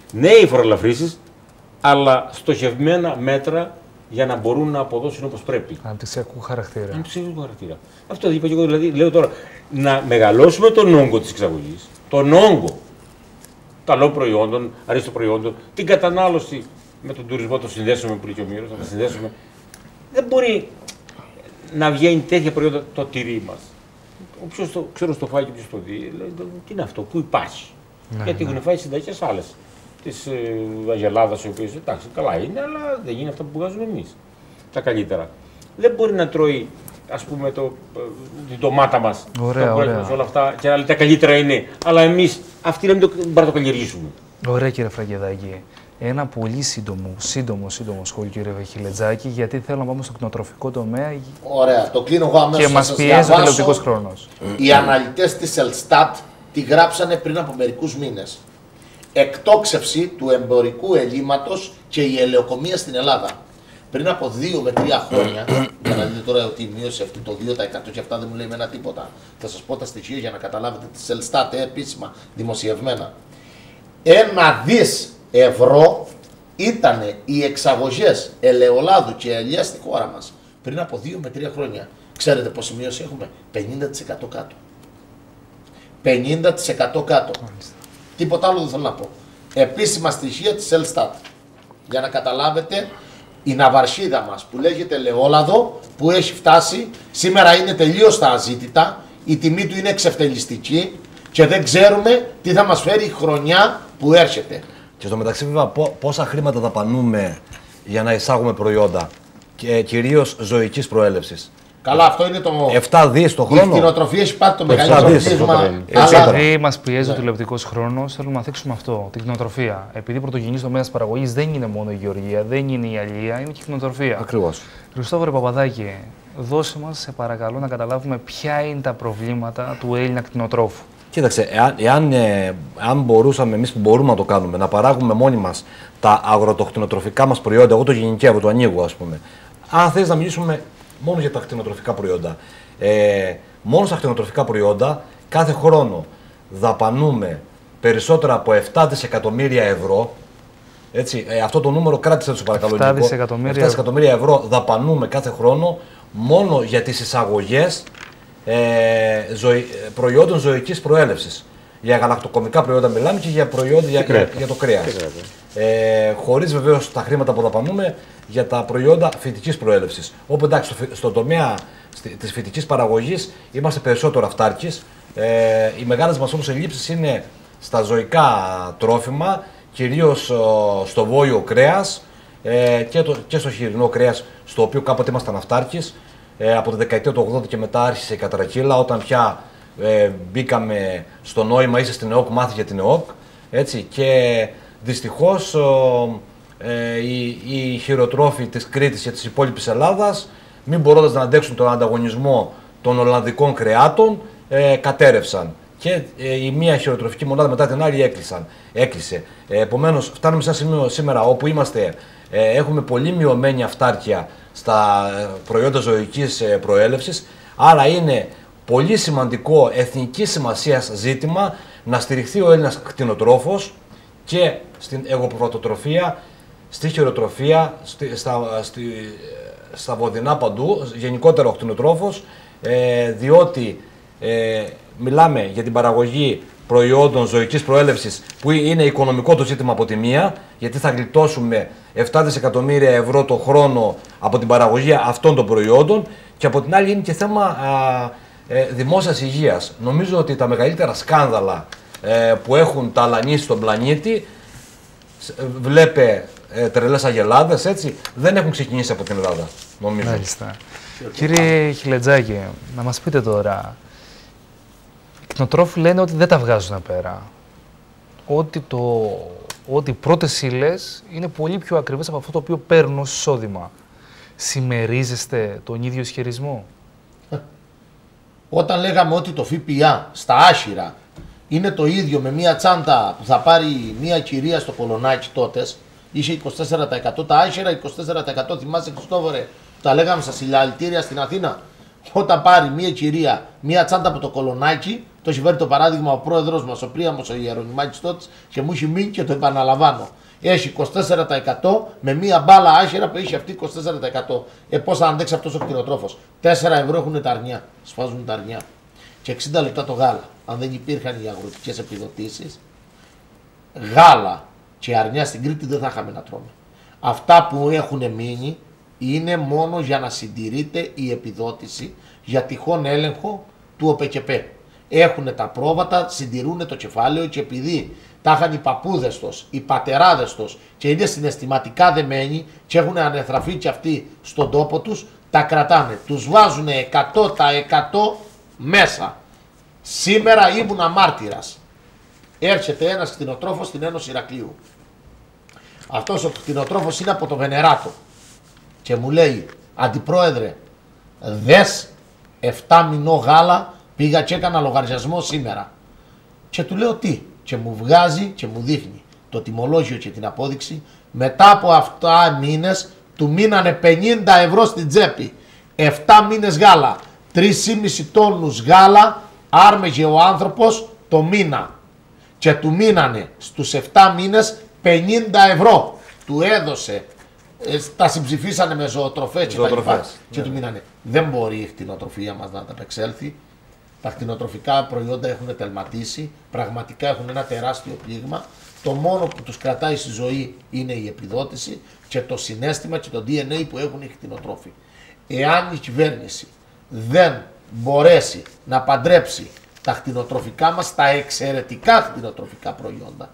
ναι οι φοροελαφρύσεις, αλλά στοχευμένα μέτρα για να μπορούν να αποδώσουν όπως πρέπει. Αναπτυξιακού χαρακτήρα. Αναπτυξιακού χαρακτήρα. Αυτό είπα και εγώ, δηλαδή λέω τώρα, να μεγαλώσουμε τον όγκο της εξαγωγής, τον όγκο καλών προϊόντων, αρίστων προϊόντων, την κατανάλωση με τον τουρισμό, το συνδέσουμε που λέει ο Μύρος, να τα συνδέσουμε. Δεν μπορεί να βγαίνει τέτοια προϊόντα το τυρί μας. Όποιος το ξέρω στο φάει και ποιος το δει, λέει, τι είναι αυτό, πού υπάρχει. Ναι, γιατί ναι. Έχουν φάει συνταγές άλλες. Της ε, Αγελάδας, οι οποίες εντάξει, καλά είναι, αλλά δεν είναι αυτά που βγάζουμε εμείς. Τα καλύτερα. Δεν μπορεί να τρώει, ας πούμε, το, την ντομάτα μας, ωραία, το ωραία. Μας, όλα αυτά και να λέει τα καλύτερα είναι. Αλλά εμείς αυτοί να μην το, μπορούμε να το καλλιεργήσουμε. Ωραία, κύριε Φραγκεδάκη. Ένα πολύ σύντομο, σύντομο, σύντομο σχόλιο, κύριε Χιλετζάκη, γιατί θέλω να πάμε στο κτηνοτροφικό τομέα. Ωραία, το κλείνω εγώ αμέσως. Και μας πιέζει ο τηλεοπτικός χρόνος. Οι αναλυτές της Ελστάτ τη γράψανε πριν από μερικούς μήνες. Εκτόξευση του εμπορικού ελλείμματος και η ελαιοκομεία στην Ελλάδα. Πριν από δύο με τρία χρόνια, για να δείτε τώρα ότι η μείωση αυτή το δύο τοις εκατό και αυτά δεν μου λέει εμένα τίποτα. Θα σας πω τα στοιχεία για να καταλάβετε τις Ελστάτ επίσημα δημοσιευμένα. Ένα δις ευρώ ήταν οι εξαγωγές ελαιολάδου και ελιά στη χώρα μας πριν από δύο με τρία χρόνια. Ξέρετε πόση μείωση έχουμε? πενήντα τοις εκατό κάτω. πενήντα τοις εκατό κάτω. Τίποτα άλλο δεν θέλω να πω. Επίσημα στοιχεία της Ελστάτ. Για να καταλάβετε, η ναυαρχίδα μας που λέγεται ελαιόλαδο, που έχει φτάσει, σήμερα είναι τελείως τα αζήτητα, η τιμή του είναι εξευτελιστική και δεν ξέρουμε τι θα μας φέρει η χρονιά που έρχεται. Και στο μεταξύ, βέβαια, πόσα χρήματα δαπανούμε για να εισάγουμε προϊόντα, και κυρίως ζωικής προέλευσης. Καλά, αυτό είναι το. επτά δις το χρόνο. Η κτηνοτροφία έχει πάρει το μεγαλύτερο πλήγμα. Επειδή μας πιέζει ο τηλεοπτικός χρόνος, θέλουμε να θίξουμε αυτό, την κτηνοτροφία. Επειδή πρωτογενής τομέας παραγωγής δεν είναι μόνο η γεωργία, δεν είναι η αλεία, είναι και η κτηνοτροφία. Ακριβώς. Χριστόφορε Παπαδάκη, δώσε μας, σε παρακαλώ, να καταλάβουμε ποια είναι τα προβλήματα του Έλληνα κτηνοτρόφου. Κοίταξε, εάν, εάν, ε, αν μπορούσαμε εμείς που μπορούμε να το κάνουμε, να παράγουμε μόνοι μας τα αγροτοκτηνοτροφικά μας προϊόντα, εγώ το γενικεύω, το ανοίγω, ας πούμε. Αν θες να μιλήσουμε μόνο για τα κτηνοτροφικά προϊόντα. Ε, μόνο στα κτηνοτροφικά προϊόντα κάθε χρόνο δαπανούμε περισσότερα από επτά δισεκατομμύρια ευρώ. Έτσι, ε, αυτό το νούμερο κράτησε το παρακαλώ. επτά δισεκατομμύρια... επτά δισεκατομμύρια ευρώ δαπανούμε κάθε χρόνο μόνο για τις εισαγωγές ε, ζωη, προϊόντων ζωικής προέλευσης. Για γαλακτοκομικά προϊόντα μιλάμε και για, προϊόντα, για, για, για το κρέας. Ε, χωρίς βεβαίως τα χρήματα που δαπανούμε για τα προϊόντα φυτικής προέλευσης. Όπου εντάξει, στο, στο τομέα της φυτικής παραγωγής είμαστε περισσότερο αυτάρκης. Ε, οι μεγάλες μας όμως ελλείψεις είναι στα ζωικά τρόφιμα, κυρίως στο βόλιο κρέας ε, και, το, και στο χοιρινό κρέας, στο οποίο κάποτε ήμασταν αυτάρκης. Ε, από τη δεκαετία του ογδόντα και μετά άρχισε η κατρακύλα, όταν πια ε, μπήκαμε στο νόημα, είσαι στην ΕΟΚ, μάθη για την ΕΟΚ. Έτσι, και δυστυχώς ε, οι, οι χειροτρόφοι της Κρήτης και της υπόλοιπης Ελλάδας, μην μπορώντας να αντέξουν τον ανταγωνισμό των Ολλανδικών κρεάτων, ε, κατέρευσαν. Και ε, η μία χειροτροφική μονάδα μετά την άλλη έκλεισαν, έκλεισε. Ε, επομένως, φτάνουμε σε ένα σημείο σήμερα όπου είμαστε, ε, έχουμε πολύ μειωμένη αυτάρκεια στα προϊόντα ζωικής ε, προέλευσης, άρα είναι πολύ σημαντικό εθνικής σημασίας ζήτημα να στηριχθεί ο Έλληνας κτηνοτρόφος και στην εγωπροβατοτροφία, στη χειροτροφία, στη, στα, στη, στα βοδινά παντού, γενικότερα ο κτηνοτρόφος, ε, διότι ε, μιλάμε για την παραγωγή προϊόντων ζωικής προέλευσης που είναι οικονομικό το ζήτημα από τη μία, γιατί θα γλιτώσουμε επτά δισεκατομμύρια ευρώ το χρόνο από την παραγωγή αυτών των προϊόντων, και από την άλλη είναι και θέμα α, ε, δημόσιας υγείας. Νομίζω ότι τα μεγαλύτερα σκάνδαλα ε, που έχουν ταλανίσει στον πλανήτη, βλέπε ε, τρελές αγελάδες, έτσι, δεν έχουν ξεκινήσει από την Ελλάδα, νομίζω. Μάλιστα. Κύριε Χιλετζάκη, να μας πείτε τώρα, οι κτηνοτρόφοι λένε ότι δεν τα βγάζουν πέρα. Ότι, το, ότι οι πρώτες ύλες είναι πολύ πιο ακριβές από αυτό το οποίο παίρνουν ως εισόδημα. Συμμερίζεστε τον ίδιο ισχυρισμό? Όταν λέγαμε ότι το ΦΠΑ στα άχυρα είναι το ίδιο με μια τσάντα που θα πάρει μια κυρία στο Κολονάκι τότε, είχε είκοσι τέσσερα τοις εκατό τα άχυρα, είκοσι τέσσερα τοις εκατό θυμάσαι Χριστόφορε, τα λέγαμε στα συλλαλητήρια στην Αθήνα. Όταν πάρει μια κυρία μια τσάντα από το Κολονάκι, Το έχει φέρει το παράδειγμα ο πρόεδρος μας, ο Πρίαμος, ο Ιερονιμάκης τότε, και μου έχει μείνει και το επαναλαμβάνω. Έχει είκοσι τέσσερα τοις εκατό με μία μπάλα άχυρα που έχει αυτή είκοσι τέσσερα τοις εκατό. Ε, πώς θα αντέξει αυτός ο κτηνοτρόφος. τέσσερα ευρώ έχουν τα αρνιά, σφάζουν τα αρνιά. Και εξήντα λεπτά το γάλα. Αν δεν υπήρχαν οι αγροτικές επιδοτήσεις, γάλα και αρνιά στην Κρήτη δεν θα είχαμε να τρώμε. Αυτά που έχουν μείνει είναι μόνο για να συντηρείται η επιδότηση για τυχόν έλεγχο του ΟΠΕΚΕΠΕ. Έχουν τα πρόβατα, συντηρούν το κεφάλαιο και επειδή τα είχαν οι παππούδες τους, οι πατεράδες τους και είναι συναισθηματικά δεμένοι και έχουν ανεθραφεί και αυτοί στον τόπο τους, τα κρατάνε. Τους βάζουν εκατό τοις εκατό μέσα. Σήμερα ήμουνα μάρτυρας. Έρχεται ένας κτηνοτρόφος στην Ένωση Ηρακλείου. Αυτός ο κτηνοτρόφος είναι από το Βενεράτο και μου λέει, αντιπρόεδρε, δες εφτά μηνό γάλα, πήγα και έκανα λογαριασμό σήμερα. Και του λέω τι, και μου βγάζει και μου δείχνει το τιμολόγιο και την απόδειξη. Μετά από αυτά μήνες του μείνανε πενήντα ευρώ στην τσέπη. εφτά μήνες γάλα, τρεις κόμμα πέντε τόνους γάλα άρμεγε ο άνθρωπος το μήνα. Και του μείνανε στους εφτά μήνες πενήντα ευρώ. Του έδωσε, ε, τα συμψηφίσανε με ζωοτροφές και τα λοιπά. Και του μείνανε. Δεν μπορεί η κτηνοτροφία μας να ανταπεξέλθει. Τα κτηνοτροφικά προϊόντα έχουν τελματίσει, πραγματικά έχουν ένα τεράστιο πλήγμα. Το μόνο που τους κρατάει στη ζωή είναι η επιδότηση και το συναίσθημα και το ντι εν έι που έχουν οι κτηνοτρόφοι. Εάν η κυβέρνηση δεν μπορέσει να παντρέψει τα κτηνοτροφικά μας, τα εξαιρετικά κτηνοτροφικά προϊόντα,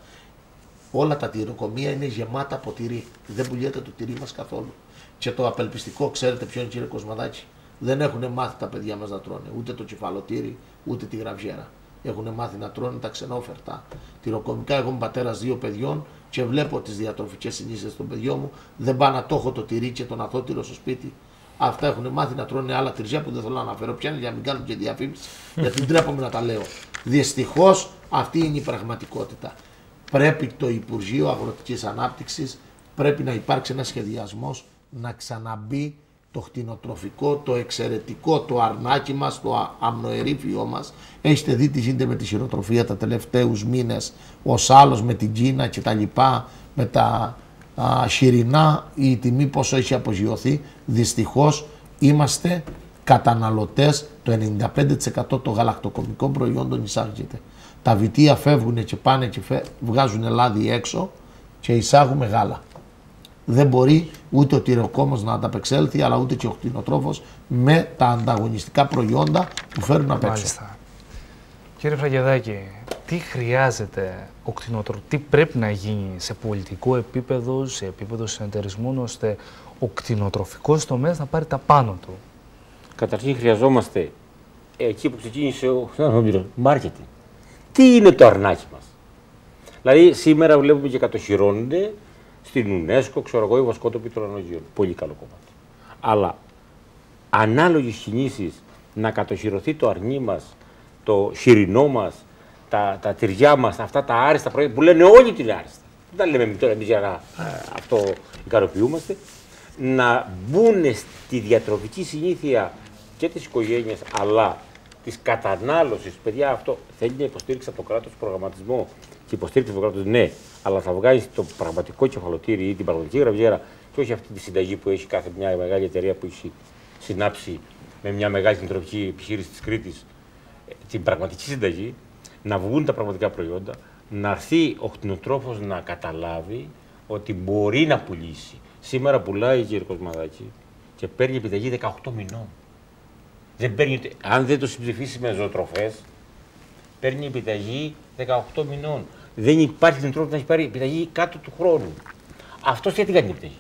όλα τα τυροκομεία είναι γεμάτα από τυρί. Δεν πουλιέται το τυρί μας καθόλου. Και το απελπιστικό, ξέρετε ποιο είναι, κύριε Κοσμαδάκη? Δεν έχουν μάθει τα παιδιά μας να τρώνε ούτε το κεφαλοτήρι ούτε τη γραβιέρα. Έχουν μάθει να τρώνε τα ξενόφερτα. Τυροκομικά, εγώ είμαι πατέρας δύο παιδιών και βλέπω τις διατροφικές συνήθειες των παιδιών μου. Δεν πάω να το έχω το τυρί και τον αθώτηρο στο σπίτι. Αυτά έχουν μάθει να τρώνε άλλα τυριά που δεν θέλω να αναφέρω πια, για να μην κάνουν και διαφήμιση, γιατί ντρέπομαι να τα λέω. Δυστυχώς αυτή είναι η πραγματικότητα. Πρέπει το Υπουργείο Αγροτικής Ανάπτυξης, πρέπει να υπάρξει ένας σχεδιασμός να ξαναμπεί το κτηνοτροφικό, το εξαιρετικό, το αρνάκι μας, το αμνοερήφιό μας. Έχετε δει τι γίνεται με τη χειροτροφία τα τελευταίους μήνες, ως άλλος με την Κίνα και τα λοιπά, με τα α, χοιρινά, η τιμή πόσο έχει αποζιωθεί. Δυστυχώς είμαστε καταναλωτές, το ενενήντα πέντε τοις εκατό των γαλακτοκομικών προϊόντων εισάγεται. Τα βιτία φεύγουν και πάνε και φε... βγάζουν λάδι έξω και εισάγουμε γάλα. Δεν μπορεί ούτε ο τυροκόμος να ανταπεξέλθει, αλλά ούτε και ο κτηνοτρόφος με τα ανταγωνιστικά προϊόντα που φέρουν απ' έξω. Μάλιστα. Κύριε Φραγκεδάκη, τι χρειάζεται ο κτηνοτρόφος, τι πρέπει να γίνει σε πολιτικό επίπεδο, σε επίπεδο συνεταιρισμών, ώστε ο κτηνοτροφικός τομέας να πάρει τα πάνω του? Καταρχήν χρειαζόμαστε, εκεί που ξεκίνησε ο marketing. Τι είναι το αρνάκι μας? Δηλαδή σήμερα βλέπουμε και κατοχυρώνονται στην UNESCO, ξέρω εγώ, οι βοσκότοποι των ανογείων. Πολύ καλό κομμάτι. Αλλά ανάλογες κινήσεις να κατοχυρωθεί το αρνί μας, το χοιρινό μας, τα, τα τυριά μας, αυτά τα άριστα προϊόντα που λένε όλοι ότι είναι άριστα. Δεν τα λέμε τώρα εμείς για να αυτό ικανοποιούμαστε. Να μπουν στη διατροφική συνήθεια και της οικογένειας, αλλά της κατανάλωσης. Παιδιά, αυτό θέλει να υποστήριξει από το κράτος προγραμματισμό. Και υποστήριξη από το κράτος, ναι, αλλά θα βγάλει το πραγματικό κεφαλοτήρι ή την πραγματική γραβιέρα και όχι αυτή τη συνταγή που έχει κάθε μια μεγάλη εταιρεία που έχει συνάψει με μια μεγάλη κτηνοτροφική επιχείρηση της Κρήτης. Την πραγματική συνταγή, να βγουν τα πραγματικά προϊόντα, να έρθει ο κτηνοτρόφος να καταλάβει ότι μπορεί να πουλήσει. Σήμερα πουλάει, κύριε Κοσμαδάκη, και παίρνει επιταγή δεκαοκτώ μηνών. Δεν παίρνει, αν δεν το συμψηφίσει με ζωοτροφές, παίρνει επιταγή δεκαοκτώ μηνών. Δεν υπάρχει κτηνοτρόφος να έχει πάρει επιταγή κάτω του χρόνου. Αυτός γιατί κάνει την επιταγή?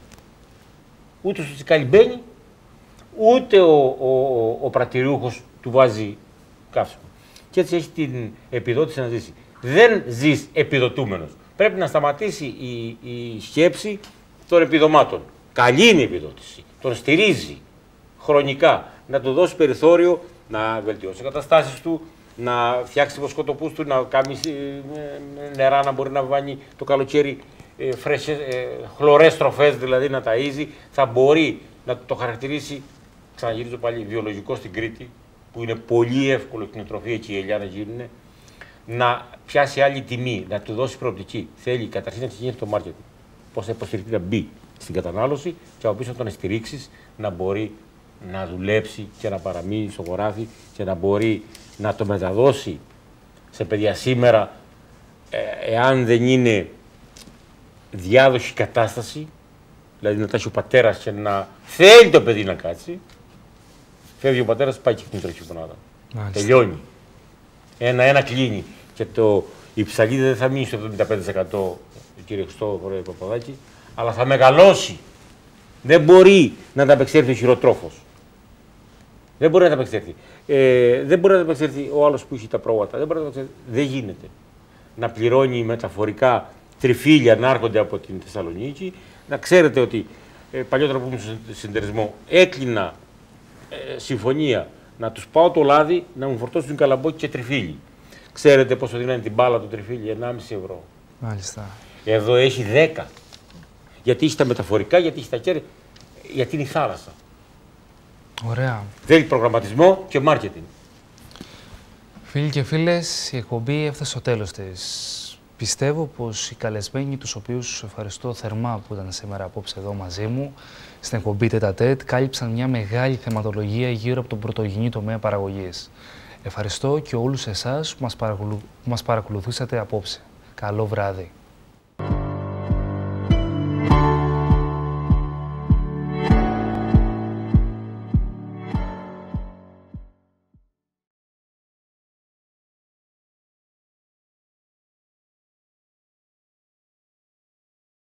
Ούτε στο τσικάλι μπαίνει, ούτε ο, ο, ο, ο πρατηριούχος του βάζει καύσιμο. Και έτσι έχει την επιδότηση να ζήσει. Δεν ζεις επιδοτούμενος. Πρέπει να σταματήσει η, η σκέψη των επιδομάτων. Καλή είναι η επιδότηση. Τον στηρίζει χρονικά. Να του δώσει περιθώριο να βελτιώσει τις καταστάσεις του, να φτιάξει βοσκοτοπούς του, να κάνει νερά να μπορεί να βάνει το καλοκαίρι ε, φρέσες, ε, χλωρές τροφές, δηλαδή να ταΐζει. Θα μπορεί να το χαρακτηρίσει, ξαναγυρίζω πάλι, βιολογικό στην Κρήτη, που είναι πολύ εύκολο κτηνοτροφία και η ελιά να γίνουν. να πιάσει άλλη τιμή, να του δώσει προοπτική. Θέλει καταρχήν να ξεκινήσει το marketing. Πώς θα υποστηριχθεί να μπει στην κατανάλωση και από πίσω να τον στηρίξει να μπορεί να δουλέψει και να παραμείνει στο χωράφι και να μπορεί να το μεταδώσει σε παιδιά σήμερα, ε, εάν δεν είναι διάδοχη κατάσταση, δηλαδή να τάσει ο πατέρας και να θέλει το παιδί να κάτσει, φεύγει ο πατέρας, πάει και την χειμωνάδα. Τελειώνει. Ένα-ένα κλείνει. Και το, η ψαλίδα δεν θα μείνει στο εβδομήντα πέντε τοις εκατό, κύριε Χριστόφορε Παπαδάκη, αλλά θα μεγαλώσει. Δεν μπορεί να ανταπεξέλθει ο χειροτρόφος. Δεν μπορεί να ανταπεξέλθει. Ε, δεν μπορεί να ανταπεξέλθει ο άλλος που έχει τα πρόβατα. Δεν, μπορεί να δεν γίνεται. Να πληρώνει μεταφορικά τριφύλια να έρχονται από την Θεσσαλονίκη. Να ξέρετε ότι ε, παλιότερα που ήμουν στο συνεταιρισμό έκλεινα ε, συμφωνία να τους πάω το λάδι να μου φορτώσουν την καλαμπόκι και τριφύλι. Ξέρετε πόσο δίνανε την μπάλα του τριφύλι, ενάμιση ευρώ. Μάλιστα. Εδώ έχει δέκα. Γιατί έχει τα μεταφορικά, γιατί έχει τα κέρια, γιατί είναι η θάλασσα. Ωραία. Θέλει προγραμματισμό και μάρκετινγκ. Φίλοι και φίλες, η εκπομπή έφτασε στο τέλος της. Πιστεύω πως οι καλεσμένοι, τους οποίους ευχαριστώ θερμά που ήταν σήμερα απόψε εδώ μαζί μου, στην εκπομπή Τέτα Τέτ, κάλυψαν μια μεγάλη θεματολογία γύρω από τον πρωτογενή τομέα παραγωγής. Ευχαριστώ και όλους εσάς που μας, παρακολου... που μας παρακολουθήσατε απόψε. Καλό βράδυ.